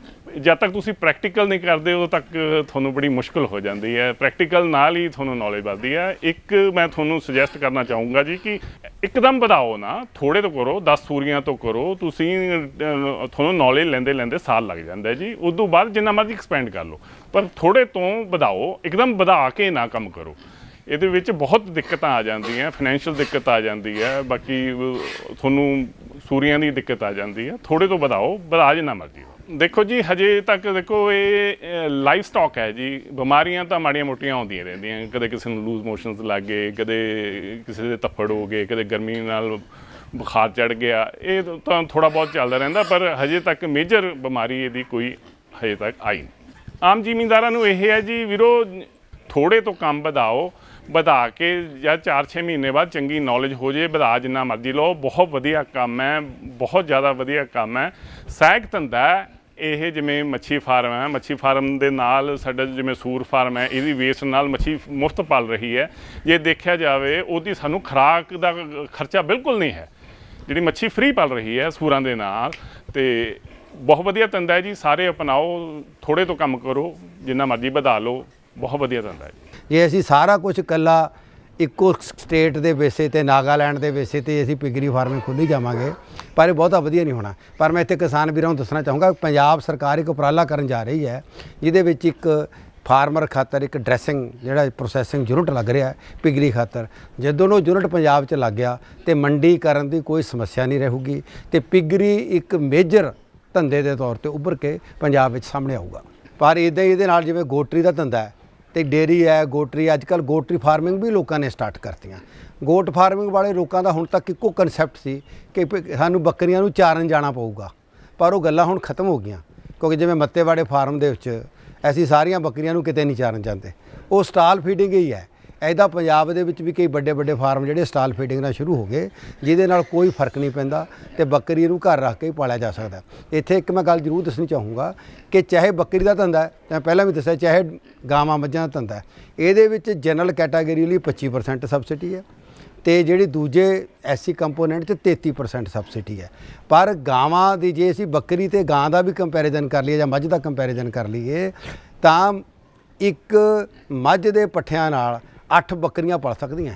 ਜਦ ਤੱਕ ਤੁਸੀਂ ਪ੍ਰੈਕਟੀਕਲ ਨਹੀਂ ਕਰਦੇ ਉਦੋਂ ਤੱਕ ਤੁਹਾਨੂੰ ਬੜੀ ਮੁਸ਼ਕਿਲ ਹੋ ਜਾਂਦੀ ਹੈ। ਪ੍ਰੈਕਟੀਕਲ ਨਾਲ ਹੀ ਤੁਹਾਨੂੰ ਨੌਲੇਜ ਵੱਧਦੀ ਹੈ। ਇੱਕ ਮੈਂ ਤੁਹਾਨੂੰ ਸੁਜੈਸਟ ਕਰਨਾ ਚਾਹੂੰਗਾ ਜੀ ਕਿ ਇੱਕਦਮ ਵਧਾਓ ਨਾ, ਥੋੜ੍ਹੇ ਤੋਂ ਕਰੋ, 10 ਸੂਰੀਆਂ ਤੋਂ ਕਰੋ। ਤੁਸੀਂ ਤੁਹਾਨੂੰ ਨੌਲੇਜ ਲੈਂਦੇ ਲੈਂਦੇ ਸਾਲ ਲੱਗ ਜਾਂਦਾ ਜੀ। ਉਸ ਤੋਂ ਬਾਅਦ ਜਿੰਨਾ ਮਰਜ਼ੀ ਐਕਸਪੈਂਡ ਕਰ ਲਓ, ਪਰ ਥੋੜ੍ਹੇ ਤੋਂ ਵਧਾਓ, ਇੱਕਦਮ ਵਧਾ ਕੇ ਨਾ ਕੰਮ ਕਰੋ। ਇਹਦੇ ਵਿੱਚ ਬਹੁਤ ਦਿੱਕਤਾਂ ਆ ਜਾਂਦੀਆਂ, ਫਾਈਨੈਂਸ਼ੀਅਲ ਦਿੱਕਤ ਆ ਜਾਂਦੀ ਹੈ, ਬਾਕੀ ਤੁਹਾਨੂੰ ਸੂਰੀਆਂ ਦੀ ਦਿੱਕਤ ਆ ਜਾਂਦੀ ਹੈ। ਥੋੜ੍ਹੇ ਤੋਂ ਵਧਾਓ, ਵਧਾ ਜਿੰਨਾ ਮਰਜ਼ੀ। ਦੇਖੋ ਜੀ, ਹਜੇ ਤੱਕ ਦੇਖੋ ਇਹ ਲਾਈਫ ਸਟਾਕ ਹੈ ਜੀ। ਬਿਮਾਰੀਆਂ ਤਾਂ ਮਾੜੀਆਂ ਮੋਟੀਆਂ ਆਉਂਦੀਆਂ ਰਹਿੰਦੀਆਂ, ਕਦੇ ਕਿਸੇ ਨੂੰ ਲੂਜ਼ ਮੋਸ਼ਨਸ ਲੱਗ ਗਏ, ਕਦੇ ਕਿਸੇ ਦੇ ਤੱਫੜ ਹੋ ਗਏ, ਕਦੇ ਗਰਮੀ ਨਾਲ ਬੁਖਾਰ ਚੜ੍ਹ ਗਿਆ। ਇਹ ਤਾਂ ਥੋੜ੍ਹਾ ਬਹੁਤ ਚੱਲਦਾ ਰਹਿੰਦਾ, ਪਰ ਹਜੇ ਤੱਕ ਮੇਜਰ ਬਿਮਾਰੀ ਇਹਦੀ ਕੋਈ ਹਜੇ ਤੱਕ ਆਈ ਨਹੀਂ। ਆਮ ਜ਼ਿਮੀਂਦਾਰਾਂ ਨੂੰ ਇਹ ਹੈ ਜੀ ਵੀਰੋ, ਥੋੜ੍ਹੇ ਤੋਂ ਕੰਮ ਵਧਾਓ, ਵਧਾ ਕੇ ਜਾਂ 4-6 ਮਹੀਨੇ ਬਾਅਦ ਚੰਗੀ ਨੌਲੇਜ ਹੋ ਜੇ, ਵਧਾ ਜਿੰਨਾ ਮਰਜ਼ੀ ਲਓ। ਬਹੁਤ ਵਧੀਆ ਕੰਮ ਹੈ, ਬਹੁਤ ਜ਼ਿਆਦਾ ਵਧੀਆ ਕੰਮ ਹੈ, ਸਹਾਇਕ ਧੰਦਾ ਹੈ ਇਹ। ਜਿਵੇਂ ਮੱਛੀ ਫਾਰਮ ਹੈ, ਮੱਛੀ ਫਾਰਮ ਦੇ ਨਾਲ ਸਾਡਾ ਜਿਵੇਂ ਸੂਰ ਫਾਰਮ ਹੈ, ਇਹਦੀ ਵੇਸਟ ਨਾਲ ਮੱਛੀ ਮੁਫਤ ਪਲ ਰਹੀ ਹੈ। ਜੇ ਦੇਖਿਆ ਜਾਵੇ ਉਹਦੀ ਸਾਨੂੰ ਖੁਰਾਕ ਦਾ ਖਰਚਾ ਬਿਲਕੁਲ ਨਹੀਂ ਹੈ, ਜਿਹੜੀ ਮੱਛੀ ਫ੍ਰੀ ਪਲ ਰਹੀ ਹੈ ਸੂਰਾਂ ਦੇ ਨਾਲ। ਅਤੇ ਬਹੁਤ ਵਧੀਆ ਧੰਦਾ ਹੈ ਜੀ, ਸਾਰੇ ਅਪਣਾਓ, ਥੋੜ੍ਹੇ ਤੋਂ ਕੰਮ ਕਰੋ, ਜਿੰਨਾ ਮਰਜ਼ੀ ਵਧਾ ਲਓ। ਬਹੁਤ ਵਧੀਆ ਧੰਦਾ ਹੈ ਜੀ। ਜੇ ਅਸੀਂ ਸਾਰਾ ਕੁਝ ਇਕੱਲਾ ਇੱਕੋ ਸਟੇਟ ਦੇ ਬੇਸੇ 'ਤੇ, ਨਾਗਾਲੈਂਡ ਦੇ ਬੇਸੇ 'ਤੇ ਅਸੀਂ ਪਿਗਰੀ ਫਾਰਮਿੰਗ ਖੋਲ੍ਹੀ ਜਾਵਾਂਗੇ, ਪਰ ਇਹ ਬਹੁਤਾ ਵਧੀਆ ਨਹੀਂ ਹੋਣਾ। ਪਰ ਮੈਂ ਇੱਥੇ ਕਿਸਾਨ ਵੀਰਾਂ ਨੂੰ ਦੱਸਣਾ ਚਾਹੂੰਗਾ, ਪੰਜਾਬ ਸਰਕਾਰ ਇੱਕ ਉਪਰਾਲਾ ਕਰਨ ਜਾ ਰਹੀ ਹੈ, ਜਿਹਦੇ ਵਿੱਚ ਇੱਕ ਫਾਰਮਰ ਖਾਤਰ ਇੱਕ ਡਰੈਸਿੰਗ ਜਿਹੜਾ ਪ੍ਰੋਸੈਸਿੰਗ ਯੂਨਿਟ ਲੱਗ ਰਿਹਾ ਪਿਗਰੀ ਖਾਤਰ। ਜਦੋਂ ਉਹ ਯੂਨਿਟ ਪੰਜਾਬ 'ਚ ਲੱਗ ਗਿਆ ਅਤੇ ਮੰਡੀਕਰਨ ਦੀ ਕੋਈ ਸਮੱਸਿਆ ਨਹੀਂ ਰਹੂਗੀ, ਅਤੇ ਪਿਗਰੀ ਇੱਕ ਮੇਜਰ ਧੰਦੇ ਦੇ ਤੌਰ 'ਤੇ ਉੱਭਰ ਕੇ ਪੰਜਾਬ ਵਿੱਚ ਸਾਹਮਣੇ ਆਊਗਾ। ਪਰ ਇੱਦਾਂ ਹੀ ਇਹਦੇ ਨਾਲ ਜਿਵੇਂ ਗੋਟਰੀ ਦਾ ਧੰਦਾ ਹੈ ਅਤੇ ਡੇਅਰੀ ਹੈ, ਗੋਟਰੀ, ਅੱਜ ਕੱਲ੍ਹ ਗੋਟਰੀ ਫਾਰਮਿੰਗ ਵੀ ਲੋਕਾਂ ਨੇ ਸਟਾਰਟ ਕਰਤੀਆਂ। ਗੋਟ ਫਾਰਮਿੰਗ ਵਾਲੇ ਲੋਕਾਂ ਦਾ ਹੁਣ ਤੱਕ ਇੱਕੋ ਕਨਸੈਪਟ ਸੀ ਕਿ ਸਾਨੂੰ ਬੱਕਰੀਆਂ ਨੂੰ ਚਾਰਨ ਜਾਣਾ ਪਊਗਾ, ਪਰ ਉਹ ਗੱਲਾਂ ਹੁਣ ਖਤਮ ਹੋ ਗਈਆਂ। ਕਿਉਂਕਿ ਜਿਵੇਂ ਮੱਤੇਵਾੜੇ ਫਾਰਮ ਦੇ ਵਿੱਚ ਅਸੀਂ ਸਾਰੀਆਂ ਬੱਕਰੀਆਂ ਨੂੰ ਕਿਤੇ ਨਹੀਂ ਚਾਰਨ ਜਾਂਦੇ, ਉਹ ਸਟਾਲ ਫੀਡਿੰਗ ਹੀ ਹੈ। ਇੱਦਾਂ ਪੰਜਾਬ ਦੇ ਵਿੱਚ ਵੀ ਕਈ ਵੱਡੇ ਵੱਡੇ ਫਾਰਮ ਜਿਹੜੇ ਸਟਾਲ ਫੀਡਿੰਗ ਨਾਲ ਸ਼ੁਰੂ ਹੋ ਗਏ, ਜਿਹਦੇ ਨਾਲ ਕੋਈ ਫਰਕ ਨਹੀਂ ਪੈਂਦਾ ਅਤੇ ਬੱਕਰੀ ਨੂੰ ਘਰ ਰੱਖ ਕੇ ਹੀ ਪਾਲਿਆ ਜਾ ਸਕਦਾ। ਇੱਥੇ ਇੱਕ ਮੈਂ ਗੱਲ ਜ਼ਰੂਰ ਦੱਸਣੀ ਚਾਹੂੰਗਾ ਕਿ ਚਾਹੇ ਬੱਕਰੀ ਦਾ ਧੰਦਾ ਹੈ, ਮੈਂ ਪਹਿਲਾਂ ਵੀ ਦੱਸਿਆ, ਚਾਹੇ ਗਾਵਾਂ ਮੱਝਾਂ ਦਾ ਧੰਦਾ ਹੈ, ਇਹਦੇ ਵਿੱਚ ਜਨਰਲ ਕੈਟਾਗਰੀ ਲਈ 25% ਸਬਸਿਡੀ ਹੈ, ਅਤੇ ਜਿਹੜੀ ਦੂਜੇ ਐਸਸੀ ਕੰਪੋਨੈਂਟ 'ਚ 33% ਸਬਸਿਡੀ ਹੈ। ਪਰ ਗਾਵਾਂ ਦੀ ਜੇ ਅਸੀਂ ਬੱਕਰੀ ਅਤੇ ਗਾਂ ਦਾ ਵੀ ਕੰਪੈਰੀਜ਼ਨ ਕਰ ਲਈਏ ਜਾਂ ਮੱਝ ਦਾ ਕੰਪੈਰੀਜ਼ਨ ਕਰ ਲਈਏ, ਤਾਂ ਇੱਕ ਮੱਝ ਦੇ ਪੱਠਿਆਂ ਨਾਲ 8 ਬੱਕਰੀਆਂ ਪਲ ਸਕਦੀਆਂ,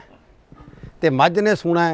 ਅਤੇ ਮੱਝ ਨੇ ਸੂਣਾ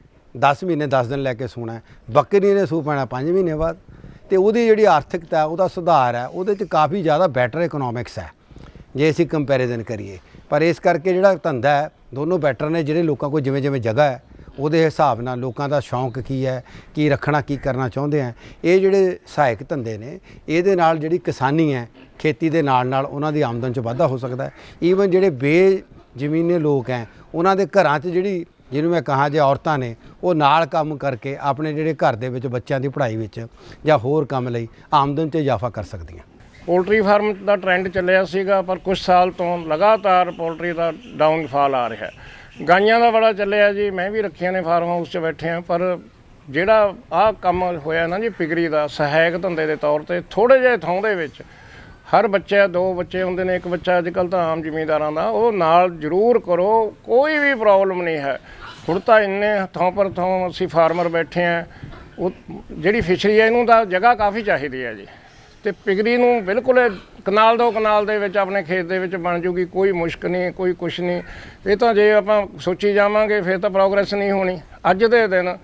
10 ਮਹੀਨੇ 10 ਦਿਨ ਲੈ ਕੇ ਸੂਣਾ, ਬੱਕਰੀ ਨੇ ਸੂ ਪੈਣਾ 5 ਮਹੀਨੇ ਬਾਅਦ। ਅਤੇ ਉਹਦੀ ਜਿਹੜੀ ਆਰਥਿਕਤਾ, ਉਹਦਾ ਸੁਧਾਰ ਹੈ, ਉਹਦੇ 'ਚ ਕਾਫੀ ਜ਼ਿਆਦਾ ਬੈਟਰ ਇਕਨੋਮਿਕਸ ਹੈ ਜੇ ਅਸੀਂ ਕੰਪੈਰੀਜ਼ਨ ਕਰੀਏ। ਪਰ ਇਸ ਕਰਕੇ ਜਿਹੜਾ ਧੰਦਾ ਹੈ, ਦੋਨੋਂ ਬੈਟਰ ਨੇ। ਜਿਹੜੇ ਲੋਕਾਂ ਕੋਲ ਜਿਵੇਂ ਜਿਵੇਂ ਜਗ੍ਹਾ ਹੈ, ਉਹਦੇ ਹਿਸਾਬ ਨਾਲ ਲੋਕਾਂ ਦਾ ਸ਼ੌਂਕ ਕੀ ਹੈ, ਕੀ ਰੱਖਣਾ, ਕੀ ਕਰਨਾ ਚਾਹੁੰਦੇ ਆ, ਇਹ ਜਿਹੜੇ ਸਹਾਇਕ ਧੰਦੇ ਨੇ, ਇਹਦੇ ਨਾਲ ਜਿਹੜੀ ਕਿਸਾਨੀ ਹੈ, ਖੇਤੀ ਦੇ ਨਾਲ ਨਾਲ ਉਹਨਾਂ ਦੀ ਆਮਦਨ 'ਚ ਵਾਧਾ ਹੋ ਸਕਦਾ ਹੈ। ਈਵਨ ਜਿਹੜੇ ਬੇਜ਼ਮੀਨੇ ਲੋਕ ਹੈ, ਉਹਨਾਂ ਦੇ ਘਰਾਂ 'ਚ ਜਿਹੜੀ, ਜਿਹਨੂੰ ਮੈਂ ਕਹਾਂ ਜੇ ਔਰਤਾਂ ਨੇ, ਉਹ ਨਾਲ ਕੰਮ ਕਰਕੇ ਆਪਣੇ ਜਿਹੜੇ ਘਰ ਦੇ ਵਿੱਚ ਬੱਚਿਆਂ ਦੀ ਪੜ੍ਹਾਈ ਵਿੱਚ ਜਾਂ ਹੋਰ ਕੰਮ ਲਈ ਆਮਦਨ 'ਚ ਇਜ਼ਾਫਾ ਕਰ ਸਕਦੀਆਂ। ਪੋਲਟਰੀ ਫਾਰਮ ਦਾ ਟਰੈਂਡ ਚੱਲਿਆ ਸੀਗਾ, ਪਰ ਕੁਝ ਸਾਲ ਤੋਂ ਲਗਾਤਾਰ ਪੋਲਟਰੀ ਦਾ ਡਾਊਨਫਾਲ ਆ ਰਿਹਾ। ਗਾਈਆਂ ਦਾ ਬੜਾ ਚੱਲਿਆ ਜੀ, ਮੈਂ ਵੀ ਰੱਖੀਆਂ ਨੇ, ਫਾਰਮ ਹਾਊਸ 'ਚ ਬੈਠੇ ਹਾਂ। ਪਰ ਜਿਹੜਾ ਆਹ ਕੰਮ ਹੋਇਆ ਨਾ ਜੀ ਪਿਗਰੀ ਦਾ, ਸਹਾਇਕ ਧੰਦੇ ਦੇ ਤੌਰ 'ਤੇ, ਥੋੜ੍ਹੇ ਜਿਹੇ ਥਾਂ ਦੇ ਵਿੱਚ ਹਰ ਬੱਚਾ, 2 ਬੱਚੇ ਹੁੰਦੇ ਨੇ, 1 ਬੱਚਾ ਅੱਜ ਕੱਲ੍ਹ ਤਾਂ ਆਮ ਜ਼ਿਮੀਂਦਾਰਾਂ ਦਾ, ਉਹ ਨਾਲ ਜ਼ਰੂਰ ਕਰੋ, ਕੋਈ ਵੀ ਪ੍ਰੋਬਲਮ ਨਹੀਂ ਹੈ। ਹੁਣ ਤਾਂ ਇੰਨੇ ਥਾਂ ਪਰ ਥਾਂ ਅਸੀਂ ਫਾਰਮਰ ਬੈਠੇ ਹਾਂ, ਉਹ ਜਿਹੜੀ ਫਿਸ਼ਰੀ ਹੈ, ਇਹਨੂੰ ਤਾਂ ਜਗ੍ਹਾ ਕਾਫੀ ਚਾਹੀਦੀ ਹੈ ਜੀ। ਅਤੇ ਪਿਗਰੀ ਨੂੰ ਬਿਲਕੁਲ ਕਨਾਲ 2 ਕਨਾਲ ਦੇ ਵਿੱਚ ਆਪਣੇ ਖੇਤ ਦੇ ਵਿੱਚ ਬਣ ਜੂਗੀ, ਕੋਈ ਮੁਸ਼ਕ ਨਹੀਂ, ਕੋਈ ਕੁਛ ਨਹੀਂ। ਇਹ ਤਾਂ ਜੇ ਆਪਾਂ ਸੋਚੀ ਜਾਵਾਂਗੇ ਫਿਰ ਤਾਂ ਪ੍ਰੋਗਰੈਸ ਨਹੀਂ ਹੋਣੀ। ਅੱਜ ਦੇ ਦਿਨ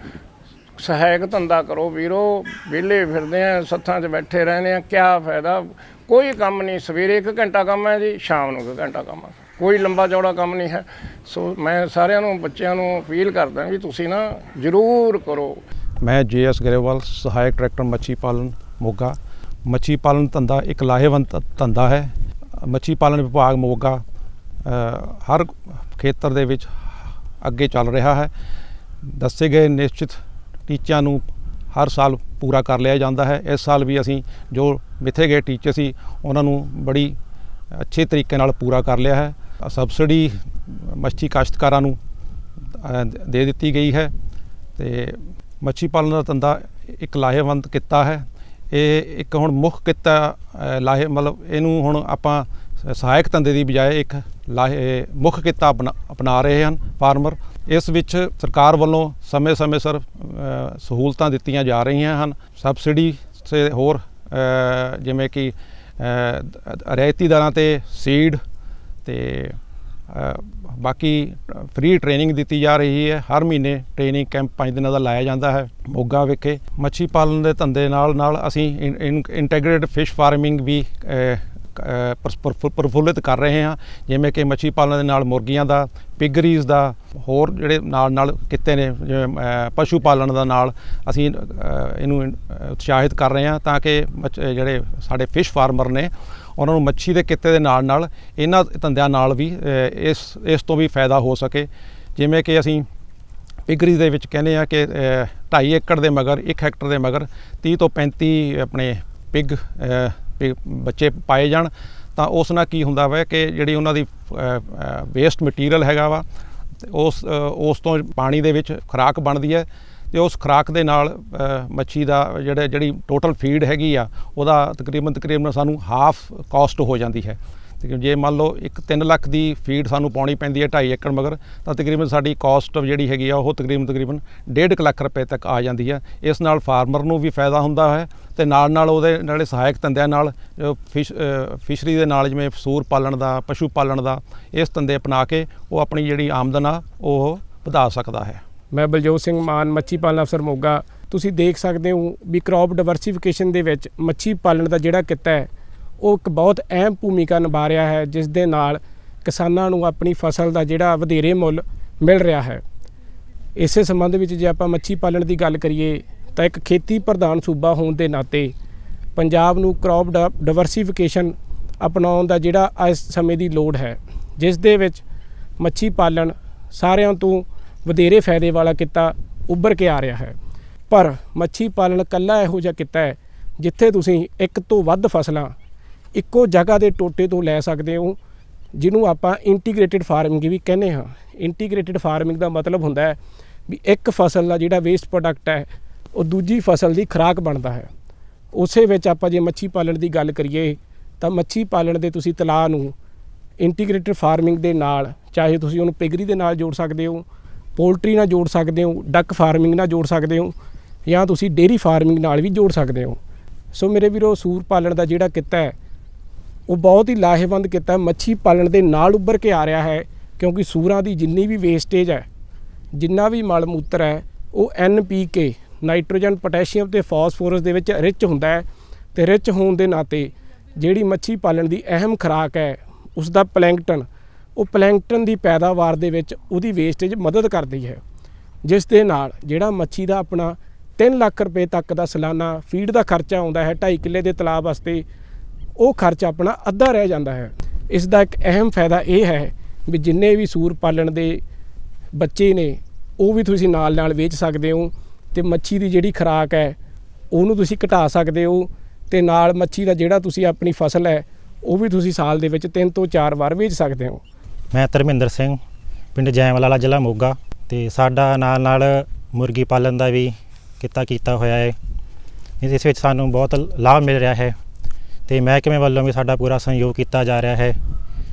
ਸਹਾਇਕ ਧੰਦਾ ਕਰੋ ਵੀਰੋ, ਵਿਹਲੇ ਫਿਰਦੇ ਆ, ਸੱਥਾਂ 'ਚ ਬੈਠੇ ਰਹਿੰਦੇ ਆ, ਕਿਆ ਫਾਇਦਾ? ਕੋਈ ਕੰਮ ਨਹੀਂ। ਸਵੇਰੇ 1 ਘੰਟਾ ਕੰਮ ਹੈ ਜੀ, ਸ਼ਾਮ ਨੂੰ 1 ਘੰਟਾ ਕੰਮ ਹੈ, ਕੋਈ ਲੰਬਾ ਚੌੜਾ ਕੰਮ ਨਹੀਂ ਹੈ। ਸੋ ਮੈਂ ਸਾਰਿਆਂ ਨੂੰ, ਬੱਚਿਆਂ ਨੂੰ ਅਪੀਲ ਕਰਦਾ ਵੀ ਤੁਸੀਂ ਨਾ ਜ਼ਰੂਰ ਕਰੋ। ਮੈਂ JS ਗਰੇਵਾਲ, ਸਹਾਇਕ ਡਾਇਰੈਕਟਰ ਮੱਛੀ ਪਾਲਣ ਮੋਗਾ। ਮੱਛੀ ਪਾਲਣ ਧੰਦਾ ਇੱਕ ਲਾਹੇਵੰਦ ਧੰਦਾ ਹੈ। ਮੱਛੀ ਪਾਲਣ ਵਿਭਾਗ ਮੋਗਾ ਹਰ ਖੇਤਰ ਦੇ ਵਿੱਚ ਅੱਗੇ ਚੱਲ ਰਿਹਾ ਹੈ। ਦੱਸੇ ਗਏ ਨਿਸ਼ਚਿਤ ਟੀਚਿਆਂ ਨੂੰ ਹਰ ਸਾਲ ਪੂਰਾ ਕਰ ਲਿਆ ਜਾਂਦਾ ਹੈ। ਇਸ ਸਾਲ ਵੀ ਅਸੀਂ ਜੋ ਮਿੱਥੇ ਗਏ ਟੀਚੇ ਸੀ ਉਹਨਾਂ ਨੂੰ ਬੜੀ ਅੱਛੇ ਤਰੀਕੇ ਨਾਲ ਪੂਰਾ ਕਰ ਲਿਆ ਹੈ। ਸਬਸਿਡੀ ਮੱਛੀ ਕਾਸ਼ਤਕਾਰਾਂ ਨੂੰ ਦੇ ਦਿੱਤੀ ਗਈ ਹੈ ਤੇ ਮੱਛੀ ਪਾਲਣ ਦਾ ਧੰਦਾ ਇੱਕ ਲਾਹੇਵੰਦ ਕਿੱਤਾ ਹੈ। ਇਹ ਇੱਕ ਹੁਣ ਮੁੱਖ ਕਿੱਤਾ ਮਤਲਬ ਇਹਨੂੰ ਹੁਣ ਆਪਾਂ ਸਹਾਇਕ ਧੰਦੇ ਦੀ ਬਜਾਏ ਇੱਕ ਮੁੱਖ ਕਿੱਤਾ ਅਪਣਾ ਰਹੇ ਹਨ ਫਾਰਮਰ। ਇਸ ਵਿੱਚ ਸਰਕਾਰ ਵੱਲੋਂ ਸਮੇਂ-ਸਮੇਂ ਸਿਰ ਸਹੂਲਤਾਂ ਦਿੱਤੀਆਂ ਜਾ ਰਹੀਆਂ ਹਨ। ਸਬਸਿਡੀ ਤੇ ਹੋਰ ਜਿਵੇਂ ਕਿ ਰਿਆਇਤੀ ਦਰਾਂ 'ਤੇ ਸੀਡ ਤੇ ਬਾਕੀ ਫ੍ਰੀ ਟ੍ਰੇਨਿੰਗ ਦਿੱਤੀ ਜਾ ਰਹੀ ਹੈ। ਹਰ ਮਹੀਨੇ ਟ੍ਰੇਨਿੰਗ ਕੈਂਪ 5 ਦਿਨਾਂ ਦਾ ਲਾਇਆ ਜਾਂਦਾ ਹੈ ਮੋਗਾ ਵਿਖੇ। ਮੱਛੀ ਪਾਲਣ ਦੇ ਧੰਦੇ ਨਾਲ ਅਸੀਂ ਇੰਟੈਗਰੇਟਡ ਫਿਸ਼ ਫਾਰਮਿੰਗ ਵੀ ਪ੍ਰਫੁੱਲਿਤ ਕਰ ਰਹੇ ਹਾਂ, ਜਿਵੇਂ ਕਿ ਮੱਛੀ ਪਾਲਣ ਦੇ ਨਾਲ ਮੁਰਗੀਆਂ ਦਾ, ਪਿਗਰੀਜ਼ ਦਾ, ਹੋਰ ਜਿਹੜੇ ਨਾਲ ਕਿੱਤੇ ਨੇ ਜਿਵੇਂ ਪਸ਼ੂ ਪਾਲਣ ਦਾ ਨਾਲ ਅਸੀਂ ਇਹਨੂੰ ਉਤਸ਼ਾਹਿਤ ਕਰ ਰਹੇ ਹਾਂ ਤਾਂ ਕਿ ਜਿਹੜੇ ਸਾਡੇ ਫਿਸ਼ ਫਾਰਮਰ ਨੇ ਉਹਨਾਂ ਨੂੰ ਮੱਛੀ ਦੇ ਕਿੱਤੇ ਦੇ ਨਾਲ ਇਹਨਾਂ ਧੰਦਿਆਂ ਨਾਲ ਵੀ ਇਸ ਤੋਂ ਵੀ ਫਾਇਦਾ ਹੋ ਸਕੇ। ਜਿਵੇਂ ਕਿ ਅਸੀਂ ਪਿਗਰੀਜ਼ ਦੇ ਵਿੱਚ ਕਹਿੰਦੇ ਹਾਂ ਕਿ 2.5 ਏਕੜ ਦੇ ਮਗਰ 1 ਹੈਕਟਰ ਦੇ ਮਗਰ 30 ਤੋਂ 35 ਆਪਣੇ ਪਿਗ ਬੱਚੇ ਪਾਏ ਜਾਣ ਤਾਂ ਉਸ ਨਾਲ ਕੀ ਹੁੰਦਾ ਵਾ ਕਿ ਜਿਹੜੀ ਉਹਨਾਂ ਦੀ ਵੇਸਟ ਮਟੀਰੀਅਲ ਹੈਗਾ ਵਾ ਉਸ ਤੋਂ ਪਾਣੀ ਦੇ ਵਿੱਚ ਖੁਰਾਕ ਬਣਦੀ ਹੈ ਤੇ ਉਸ ਖੁਰਾਕ ਦੇ ਨਾਲ ਮੱਛੀ ਦਾ ਜਿਹੜੀ ਟੋਟਲ ਫੀਡ ਹੈਗੀ ਆ ਉਹਦਾ ਤਕਰੀਬਨ ਸਾਨੂੰ ਹਾਫ ਕਾਸਟ ਹੋ ਜਾਂਦੀ ਹੈ। ਤੇ ਜੇ ਮੰਨ ਲਓ 3 ਲੱਖ ਦੀ ਫੀਡ ਸਾਨੂੰ ਪਾਉਣੀ ਪੈਂਦੀ ਹੈ 2.5 ਏਕੜ ਮਗਰ ਤਾਂ ਤਕਰੀਬਨ ਸਾਡੀ ਕਾਸਟ ਜਿਹੜੀ ਹੈਗੀ ਆ ਉਹ ਤਕਰੀਬਨ 1.5 ਲੱਖ ਰੁਪਏ ਤੱਕ ਆ ਜਾਂਦੀ ਹੈ। ਇਸ ਨਾਲ ਫਾਰਮਰ ਨੂੰ ਵੀ ਫਾਇਦਾ ਹੁੰਦਾ ਹੈ ਤੇ ਨਾਲ ਉਹਦੇ ਨਾਲੇ ਸਹਾਇਕ ਧੰਦਿਆਂ ਨਾਲ ਫਿਸ਼ਰੀ ਦੇ ਨਾਲ ਜਿਵੇਂ ਸੂਰ ਪਾਲਣ ਦਾ, ਪਸ਼ੂ ਪਾਲਣ ਦਾ ਇਸ ਧੰਦੇ ਅਪਣਾ ਕੇ ਉਹ ਆਪਣੀ ਜਿਹੜੀ ਆਮਦਨ ਆ ਉਹ ਵਧਾ ਸਕਦਾ ਹੈ। ਮੈਂ ਬਲਜੋਤ ਸਿੰਘ ਮਾਨ, ਮੱਛੀ ਪਾਲਣ ਅਫਸਰ ਮੋਗਾ। ਤੁਸੀਂ ਦੇਖ ਸਕਦੇ ਹੋ ਵੀ ਕ੍ਰੌਪ ਡਾਇਵਰਸੀਫਿਕੇਸ਼ਨ ਦੇ ਵਿੱਚ ਮੱਛੀ ਪਾਲਣ ਦਾ ਜਿਹੜਾ ਕਿੱਤਾ ਹੈ ਉਹ ਇੱਕ ਬਹੁਤ ਅਹਿਮ ਭੂਮਿਕਾ ਨਿਭਾ ਰਿਹਾ ਹੈ, ਜਿਸ ਦੇ ਨਾਲ ਕਿਸਾਨਾਂ ਨੂੰ ਆਪਣੀ ਫਸਲ ਦਾ ਜਿਹੜਾ ਵਧੇਰੇ ਮੁੱਲ ਮਿਲ ਰਿਹਾ ਹੈ। ਇਸੇ ਸੰਬੰਧ ਵਿੱਚ ਜੇ ਆਪਾਂ ਮੱਛੀ ਪਾਲਣ ਦੀ ਗੱਲ ਕਰੀਏ ਤਾਂ ਇੱਕ ਖੇਤੀ ਪ੍ਰਧਾਨ ਸੂਬਾ ਹੋਣ ਦੇ ਨਾਤੇ ਪੰਜਾਬ ਨੂੰ ਕ੍ਰੌਪ ਡਾਇਵਰਸੀਫਿਕੇਸ਼ਨ ਅਪਣਾਉਣ ਦਾ ਜਿਹੜਾ ਇਸ ਸਮੇਂ ਦੀ ਲੋੜ ਹੈ, ਜਿਸ ਦੇ ਵਿੱਚ ਮੱਛੀ ਪਾਲਣ ਸਾਰਿਆਂ ਤੋਂ ਵਧੇਰੇ ਫਾਇਦੇ ਵਾਲਾ ਕਿੱਤਾ ਉੱਭਰ ਕੇ ਆ ਰਿਹਾ ਹੈ। ਪਰ ਮੱਛੀ ਪਾਲਣ ਇਕੱਲਾ ਇਹੋ ਜਿਹਾ ਕਿੱਤਾ ਹੈ ਜਿੱਥੇ ਤੁਸੀਂ ਇੱਕ ਤੋਂ ਵੱਧ ਫਸਲਾਂ ਇੱਕੋ ਜਗ੍ਹਾ ਦੇ ਟੋਟੇ ਤੋਂ ਲੈ ਸਕਦੇ ਹੋ, ਜਿਹਨੂੰ ਆਪਾਂ ਇੰਟੀਗ੍ਰੇਟਿਡ ਫਾਰਮਿੰਗ ਵੀ ਕਹਿੰਦੇ ਹਾਂ। ਇੰਟੀਗ੍ਰੇਟਿਡ ਫਾਰਮਿੰਗ ਦਾ ਮਤਲਬ ਹੁੰਦਾ ਹੈ ਵੀ ਇੱਕ ਫਸਲ ਦਾ ਜਿਹੜਾ ਵੇਸਟ ਪ੍ਰੋਡਕਟ ਹੈ ਉਹ ਦੂਜੀ ਫਸਲ ਦੀ ਖੁਰਾਕ ਬਣਦਾ ਹੈ। ਉਸੇ ਵਿੱਚ ਆਪਾਂ ਜੇ ਮੱਛੀ ਪਾਲਣ ਦੀ ਗੱਲ ਕਰੀਏ ਤਾਂ ਮੱਛੀ ਪਾਲਣ ਦੇ ਤੁਸੀਂ ਤਲਾਅ ਨੂੰ ਇੰਟੀਗ੍ਰੇਟਿਡ ਫਾਰਮਿੰਗ ਦੇ ਨਾਲ ਚਾਹੇ ਤੁਸੀਂ ਉਹਨੂੰ ਪਿਗਰੀ ਦੇ ਨਾਲ ਜੋੜ ਸਕਦੇ ਹੋ, ਪੋਲਟਰੀ ਨਾਲ ਜੋੜ ਸਕਦੇ ਹੋ, ਡੱਕ ਫਾਰਮਿੰਗ ਨਾਲ ਜੋੜ ਸਕਦੇ ਹੋ ਜਾਂ ਤੁਸੀਂ ਡੇਅਰੀ ਫਾਰਮਿੰਗ ਨਾਲ ਵੀ ਜੋੜ ਸਕਦੇ ਹੋ। ਸੋ ਮੇਰੇ ਵੀਰੋ, ਸੂਰ ਪਾਲਣ ਦਾ ਜਿਹੜਾ ਕਿੱਤਾ ਹੈ ਉਹ ਬਹੁਤ ਹੀ ਲਾਹੇਵੰਦ ਕਿੱਤਾ ਮੱਛੀ ਪਾਲਣ ਦੇ ਨਾਲ ਉੱਭਰ ਕੇ ਆ ਰਿਹਾ ਹੈ, ਕਿਉਂਕਿ ਸੂਰਾਂ ਦੀ ਜਿੰਨੀ ਵੀ ਵੇਸਟੇਜ ਹੈ, ਜਿੰਨਾ ਵੀ ਮਲ ਮੂਤਰ ਹੈ, ਉਹ NPK ਨਾਈਟ੍ਰੋਜਨ, ਪੋਟੈਸ਼ੀਅਮ ਤੇ ਫਾਸਫੋਰਸ ਦੇ ਵਿੱਚ ਰਿਚ ਹੁੰਦਾ ਹੈ ਤੇ ਰਿਚ ਹੋਣ ਦੇ ਨਾਤੇ ਜਿਹੜੀ ਮੱਛੀ ਪਾਲਣ ਦੀ ਅਹਿਮ ਖੁਰਾਕ ਹੈ ਉਸ ਦਾ ਪਲੈਂਕਟਨ, ਉਹ ਪਲੈਂਕਟਨ ਦੀ ਪੈਦਾਵਾਰ ਦੇ ਵਿੱਚ ਉਹਦੀ ਵੇਸਟੇਜ ਮਦਦ ਕਰਦੀ ਹੈ, ਜਿਸ ਦੇ ਨਾਲ ਜਿਹੜਾ ਮੱਛੀ ਦਾ ਆਪਣਾ 3 ਲੱਖ ਰੁਪਏ ਤੱਕ ਦਾ ਸਾਲਾਨਾ ਫੀਡ ਦਾ ਖਰਚਾ ਆਉਂਦਾ ਹੈ 2.5 ਕਿੱਲੇ ਦੇ ਤਲਾਬ ਵਾਸਤੇ, ਉਹ ਖਰਚਾ ਆਪਣਾ ਅੱਧਾ ਰਹਿ ਜਾਂਦਾ ਹੈ। ਇਸ ਦਾ ਇੱਕ ਅਹਿਮ ਫਾਇਦਾ ਇਹ ਹੈ ਵੀ ਜਿੰਨੇ ਵੀ ਸੂਰ ਪਾਲਣ ਦੇ ਬੱਚੇ ਨੇ ਉਹ ਵੀ ਤੁਸੀਂ ਨਾਲ ਵੇਚ ਸਕਦੇ ਹੋ ਤੇ ਮੱਛੀ ਦੀ ਜਿਹੜੀ ਖੁਰਾਕ ਹੈ ਉਹਨੂੰ ਤੁਸੀਂ ਘਟਾ ਸਕਦੇ ਹੋ ਤੇ ਨਾਲ ਮੱਛੀ ਦਾ ਜਿਹੜਾ ਤੁਸੀਂ ਆਪਣੀ ਫਸਲ ਹੈ ਉਹ ਵੀ ਤੁਸੀਂ ਸਾਲ ਦੇ ਵਿੱਚ 3 ਤੋਂ 4 ਵਾਰ ਵੇਚ ਸਕਦੇ ਹੋ। ਮੈਂ ਧਰਮਿੰਦਰ ਸਿੰਘ, ਪਿੰਡ ਜੈਮਲਾਲਾ, ਜ਼ਿਲ੍ਹਾ ਮੋਗਾ। ਤੇ ਸਾਡਾ ਨਾਲ ਮੁਰਗੀ ਪਾਲਣ ਦਾ ਵੀ ਕਿੱਤਾ ਕੀਤਾ ਹੋਇਆ ਹੈ। ਇਸ ਵਿੱਚ ਸਾਨੂੰ ਬਹੁਤ ਲਾਭ ਮਿਲ ਰਿਹਾ ਹੈ ਤੇ ਮਹਿਕਮੇ ਵੱਲੋਂ ਵੀ ਸਾਡਾ ਪੂਰਾ ਸਹਿਯੋਗ ਕੀਤਾ ਜਾ ਰਿਹਾ ਹੈ।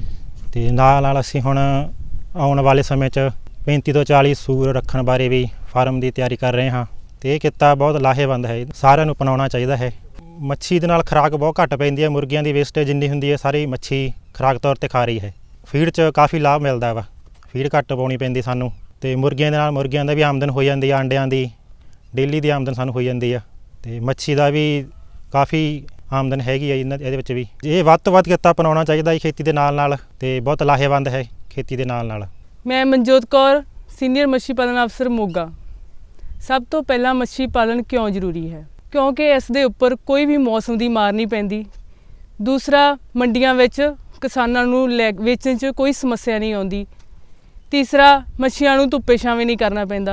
ਤੇ ਨਾਲ ਅਸੀਂ ਹੁਣ ਆਉਣ ਵਾਲੇ ਸਮੇਂ 'ਚ 35 ਤੋਂ 40 ਸੂਰ ਰੱਖਣ ਬਾਰੇ ਵੀ ਫਾਰਮ ਦੀ ਤਿਆਰੀ ਕਰ ਰਹੇ ਹਾਂ ਤੇ ਇਹ ਕਿੱਤਾ ਬਹੁਤ ਲਾਹੇਵੰਦ ਹੈ, ਸਾਰਿਆਂ ਨੂੰ ਅਪਣਾਉਣਾ ਚਾਹੀਦਾ ਹੈ। ਮੱਛੀ ਦੇ ਨਾਲ ਖੁਰਾਕ ਬਹੁਤ ਘੱਟ ਪੈਂਦੀ ਹੈ, ਮੁਰਗੀਆਂ ਦੀ ਵੇਸਟੇਜ ਜਿੰਨੀ ਹੁੰਦੀ ਹੈ ਸਾਰੀ ਮੱਛੀ ਖੁਰਾਕ ਤੌਰ 'ਤੇ ਖਾ ਰਹੀ ਹੈ। ਫੀਡ 'ਚ ਕਾਫੀ ਲਾਭ ਮਿਲਦਾ ਵਾ, ਫੀਡ ਘੱਟ ਪਾਉਣੀ ਪੈਂਦੀ ਸਾਨੂੰ ਤੇ ਮੁਰਗੀਆਂ ਦੇ ਨਾਲ ਮੁਰਗੀਆਂ ਦਾ ਵੀ ਆਮਦਨ ਹੋ ਜਾਂਦੀ ਆ, ਅੰਡਿਆਂ ਦੀ ਡੇਲੀ ਦੀ ਆਮਦਨ ਸਾਨੂੰ ਹੋ ਜਾਂਦੀ ਆ ਤੇ ਮੱਛੀ ਦਾ ਵੀ ਕਾਫੀ ਆਮਦਨ ਹੈਗੀ ਆ ਇਹਦੇ ਵਿੱਚ ਵੀ। ਇਹ ਵੱਧ ਤੋਂ ਵੱਧ ਕਿੱਤਾ ਅਪਣਾਉਣਾ ਚਾਹੀਦਾ ਹੈ ਖੇਤੀ ਦੇ ਨਾਲ ਤੇ ਬਹੁਤ ਲਾਹੇਵੰਦ ਹੈ ਖੇਤੀ ਦੇ ਨਾਲ। ਮੈਂ ਮਨਜੋਤ ਕੌਰ, ਸੀਨੀਅਰ ਮੱਛੀ ਪਾਲਣ ਅਫਸਰ ਮੋਗਾ। ਸਭ ਤੋਂ ਪਹਿਲਾਂ ਮੱਛੀ ਪਾਲਣ ਕਿਉਂ ਜ਼ਰੂਰੀ ਹੈ? ਕਿਉਂਕਿ ਇਸ ਦੇ ਉੱਪਰ ਕੋਈ ਵੀ ਮੌਸਮ ਦੀ ਮਾਰ ਨਹੀਂ ਪੈਂਦੀ। ਦੂਸਰਾ, ਮੰਡੀਆਂ ਵਿੱਚ ਕਿਸਾਨਾਂ ਨੂੰ ਵੇਚਣ 'ਚ ਕੋਈ ਸਮੱਸਿਆ ਨਹੀਂ ਆਉਂਦੀ। ਤੀਸਰਾ, ਮੱਛੀਆਂ ਨੂੰ ਧੁੱਪੇ ਛਾਵੇਂ ਨਹੀਂ ਕਰਨਾ ਪੈਂਦਾ।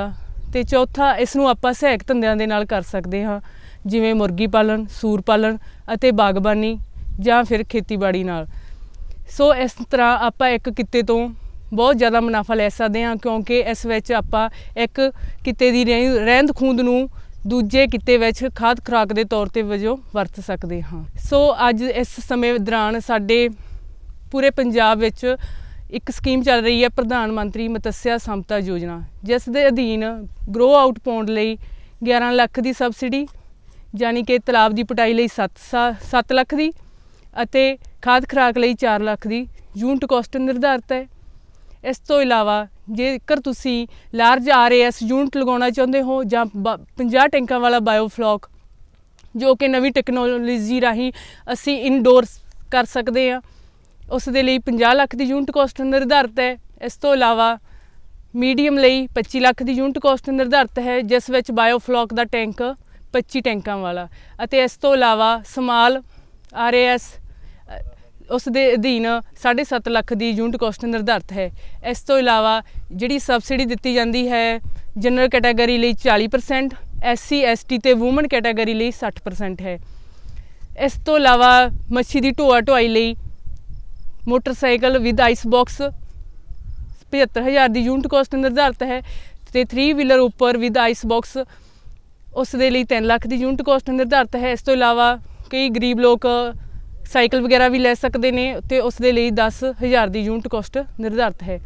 ਤੇ ਚੌਥਾ ਇਸ ਨੂੰ ਆਪਾਂ ਸਹਾਇਕ ਧੰਦਿਆਂ ਦੇ ਨਾਲ ਕਰ ਸਕਦੇ ਹਾਂ, ਜਿਵੇਂ ਮੁਰਗੀ ਪਾਲਣ, ਸੂਰ ਪਾਲਣ ਅਤੇ ਬਾਗਬਾਨੀ ਜਾਂ ਫਿਰ ਖੇਤੀਬਾੜੀ ਨਾਲ। ਸੋ ਇਸ ਤਰ੍ਹਾਂ ਆਪਾਂ ਇੱਕ ਕਿੱਤੇ ਤੋਂ ਬਹੁਤ ਜ਼ਿਆਦਾ ਮੁਨਾਫਾ ਲੈ ਸਕਦੇ ਹਾਂ, ਕਿਉਂਕਿ ਇਸ ਵਿੱਚ ਆਪਾਂ ਇੱਕ ਕਿੱਤੇ ਦੀ ਰਹਿੰਦ ਖੂੰਹਦ ਨੂੰ ਦੂਜੇ ਕਿੱਤੇ ਵਿੱਚ ਖਾਦ ਖੁਰਾਕ ਦੇ ਤੌਰ ਤੇ ਵਜੋਂ ਵਰਤ ਸਕਦੇ ਹਾਂ। ਸੋ ਅੱਜ ਇਸ ਸਮੇਂ ਦੌਰਾਨ ਸਾਡੇ ਪੂਰੇ ਪੰਜਾਬ ਵਿੱਚ ਇੱਕ ਸਕੀਮ ਚੱਲ ਰਹੀ ਹੈ, ਪ੍ਰਧਾਨ ਮੰਤਰੀ ਮਤਸਿਆ ਸੰਪਦਾ ਯੋਜਨਾ, ਜਿਸ ਦੇ ਅਧੀਨ ਗਰੋ ਆਊਟ ਪਾਉਂਡ ਲਈ 11 ਲੱਖ ਦੀ ਸਬਸਿਡੀ, ਯਾਨੀ ਕਿ ਤਲਾਬ ਦੀ ਪਟਾਈ ਲਈ 7 ਲੱਖ ਦੀ ਅਤੇ ਖਾਦ ਖੁਰਾਕ ਲਈ 4 ਲੱਖ ਦੀ ਯੂਨਿਟ ਕੋਸਟ ਨਿਰਧਾਰਿਤ ਹੈ। ਇਸ ਤੋਂ ਇਲਾਵਾ ਜੇਕਰ ਤੁਸੀਂ ਲਾਰਜ RAS ਯੂਨਿਟ ਲਗਾਉਣਾ ਚਾਹੁੰਦੇ ਹੋ ਜਾਂ 50 ਟੈਂਕਾਂ ਵਾਲਾ ਬਾਇਓਫਲੋਕ, ਜੋ ਕਿ ਨਵੀਂ ਟੈਕਨੋਲੋਜੀ ਰਾਹੀਂ ਅਸੀਂ ਇਨਡੋਰਸ ਕਰ ਸਕਦੇ ਹਾਂ, ਉਸ ਦੇ ਲਈ 50 ਲੱਖ ਦੀ ਯੂਨਿਟ ਕੋਸਟ ਨਿਰਧਾਰਿਤ ਹੈ। ਇਸ ਤੋਂ ਇਲਾਵਾ ਮੀਡੀਅਮ ਲਈ 25 ਲੱਖ ਦੀ ਯੂਨਿਟ ਕੋਸਟ ਨਿਰਧਾਰਿਤ ਹੈ, ਜਿਸ ਵਿੱਚ ਬਾਇਓਫਲੋਕ ਦਾ ਟੈਂਕ 25 ਟੈਂਕਾਂ ਵਾਲਾ, ਅਤੇ ਇਸ ਤੋਂ ਇਲਾਵਾ ਸਮਾਲ RAS ਉਸ ਦੇ ਅਧੀਨ 7.5 ਲੱਖ ਦੀ ਯੂਨਿਟ ਕੋਸਟ ਨਿਰਧਾਰਿਤ ਹੈ। ਇਸ ਤੋਂ ਇਲਾਵਾ ਜਿਹੜੀ ਸਬਸਿਡੀ ਦਿੱਤੀ ਜਾਂਦੀ ਹੈ ਜਨਰਲ ਕੈਟਾਗਰੀ ਲਈ 40%, SC ST ਤੇ ਵੂਮਨ ਕੈਟਾਗਰੀ ਲਈ 60% ਹੈ। ਇਸ ਤੋਂ ਇਲਾਵਾ ਮੱਛੀ ਦੀ ਢੋਆ-ਢੁਆਈ ਲਈ ਮੋਟਰਸਾਈਕਲ ਵਿਦ ਆਈਸ ਬਾਕਸ 75,000 ਦੀ ਯੂਨਿਟ ਕੋਸਟ ਨਿਰਧਾਰਿਤ ਹੈ, ਅਤੇ 3 ਵੀਲਰ ਉੱਪਰ ਵਿਦ ਆਈਸ ਬਾਕਸ ਉਸ ਦੇ ਲਈ 3 ਲੱਖ ਦੀ ਯੂਨਿਟ ਕੋਸਟ ਨਿਰਧਾਰਿਤ ਹੈ। ਇਸ ਤੋਂ ਇਲਾਵਾ ਕਈ ਗਰੀਬ ਲੋਕ ਸਾਈਕਲ ਵਗੈਰਾ ਵੀ ਲੈ ਸਕਦੇ ਨੇ, ਅਤੇ ਉਸ ਦੇ ਲਈ 10,000 ਦੀ ਯੂਨਿਟ ਕੋਸਟ ਨਿਰਧਾਰਿਤ ਹੈ।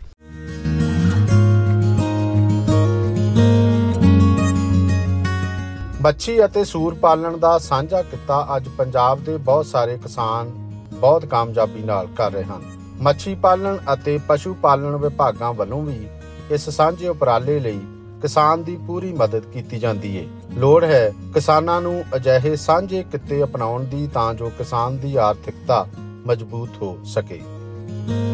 ਮੱਛੀ ਅਤੇ ਸੂਰ ਪਾਲਣ ਦਾ ਸਾਂਝਾ ਕਿੱਤਾ ਅੱਜ ਪੰਜਾਬ ਦੇ ਬਹੁਤ ਸਾਰੇ ਕਿਸਾਨ ਬਹੁਤ ਕਾਮਯਾਬੀ ਨਾਲ ਕਰ ਰਹੇ ਹਨ। ਮੱਛੀ ਪਾਲਣ ਅਤੇ ਪਸ਼ੂ ਪਾਲਣ ਵਿਭਾਗਾਂ ਵੱਲੋਂ ਵੀ ਇਸ ਸਾਂਝੇ ਉਪਰਾਲੇ ਲਈ ਕਿਸਾਨ ਦੀ ਪੂਰੀ ਮਦਦ ਕੀਤੀ ਜਾਂਦੀ ਹੈ। ਲੋੜ ਹੈ ਕਿਸਾਨਾਂ ਨੂੰ ਅਜਿਹੇ ਸਾਂਝੇ ਕਿੱਤੇ ਅਪਣਾਉਣ ਦੀ, ਤਾਂ ਜੋ ਕਿਸਾਨ ਦੀ ਆਰਥਿਕਤਾ ਮਜ਼ਬੂਤ ਹੋ ਸਕੇ।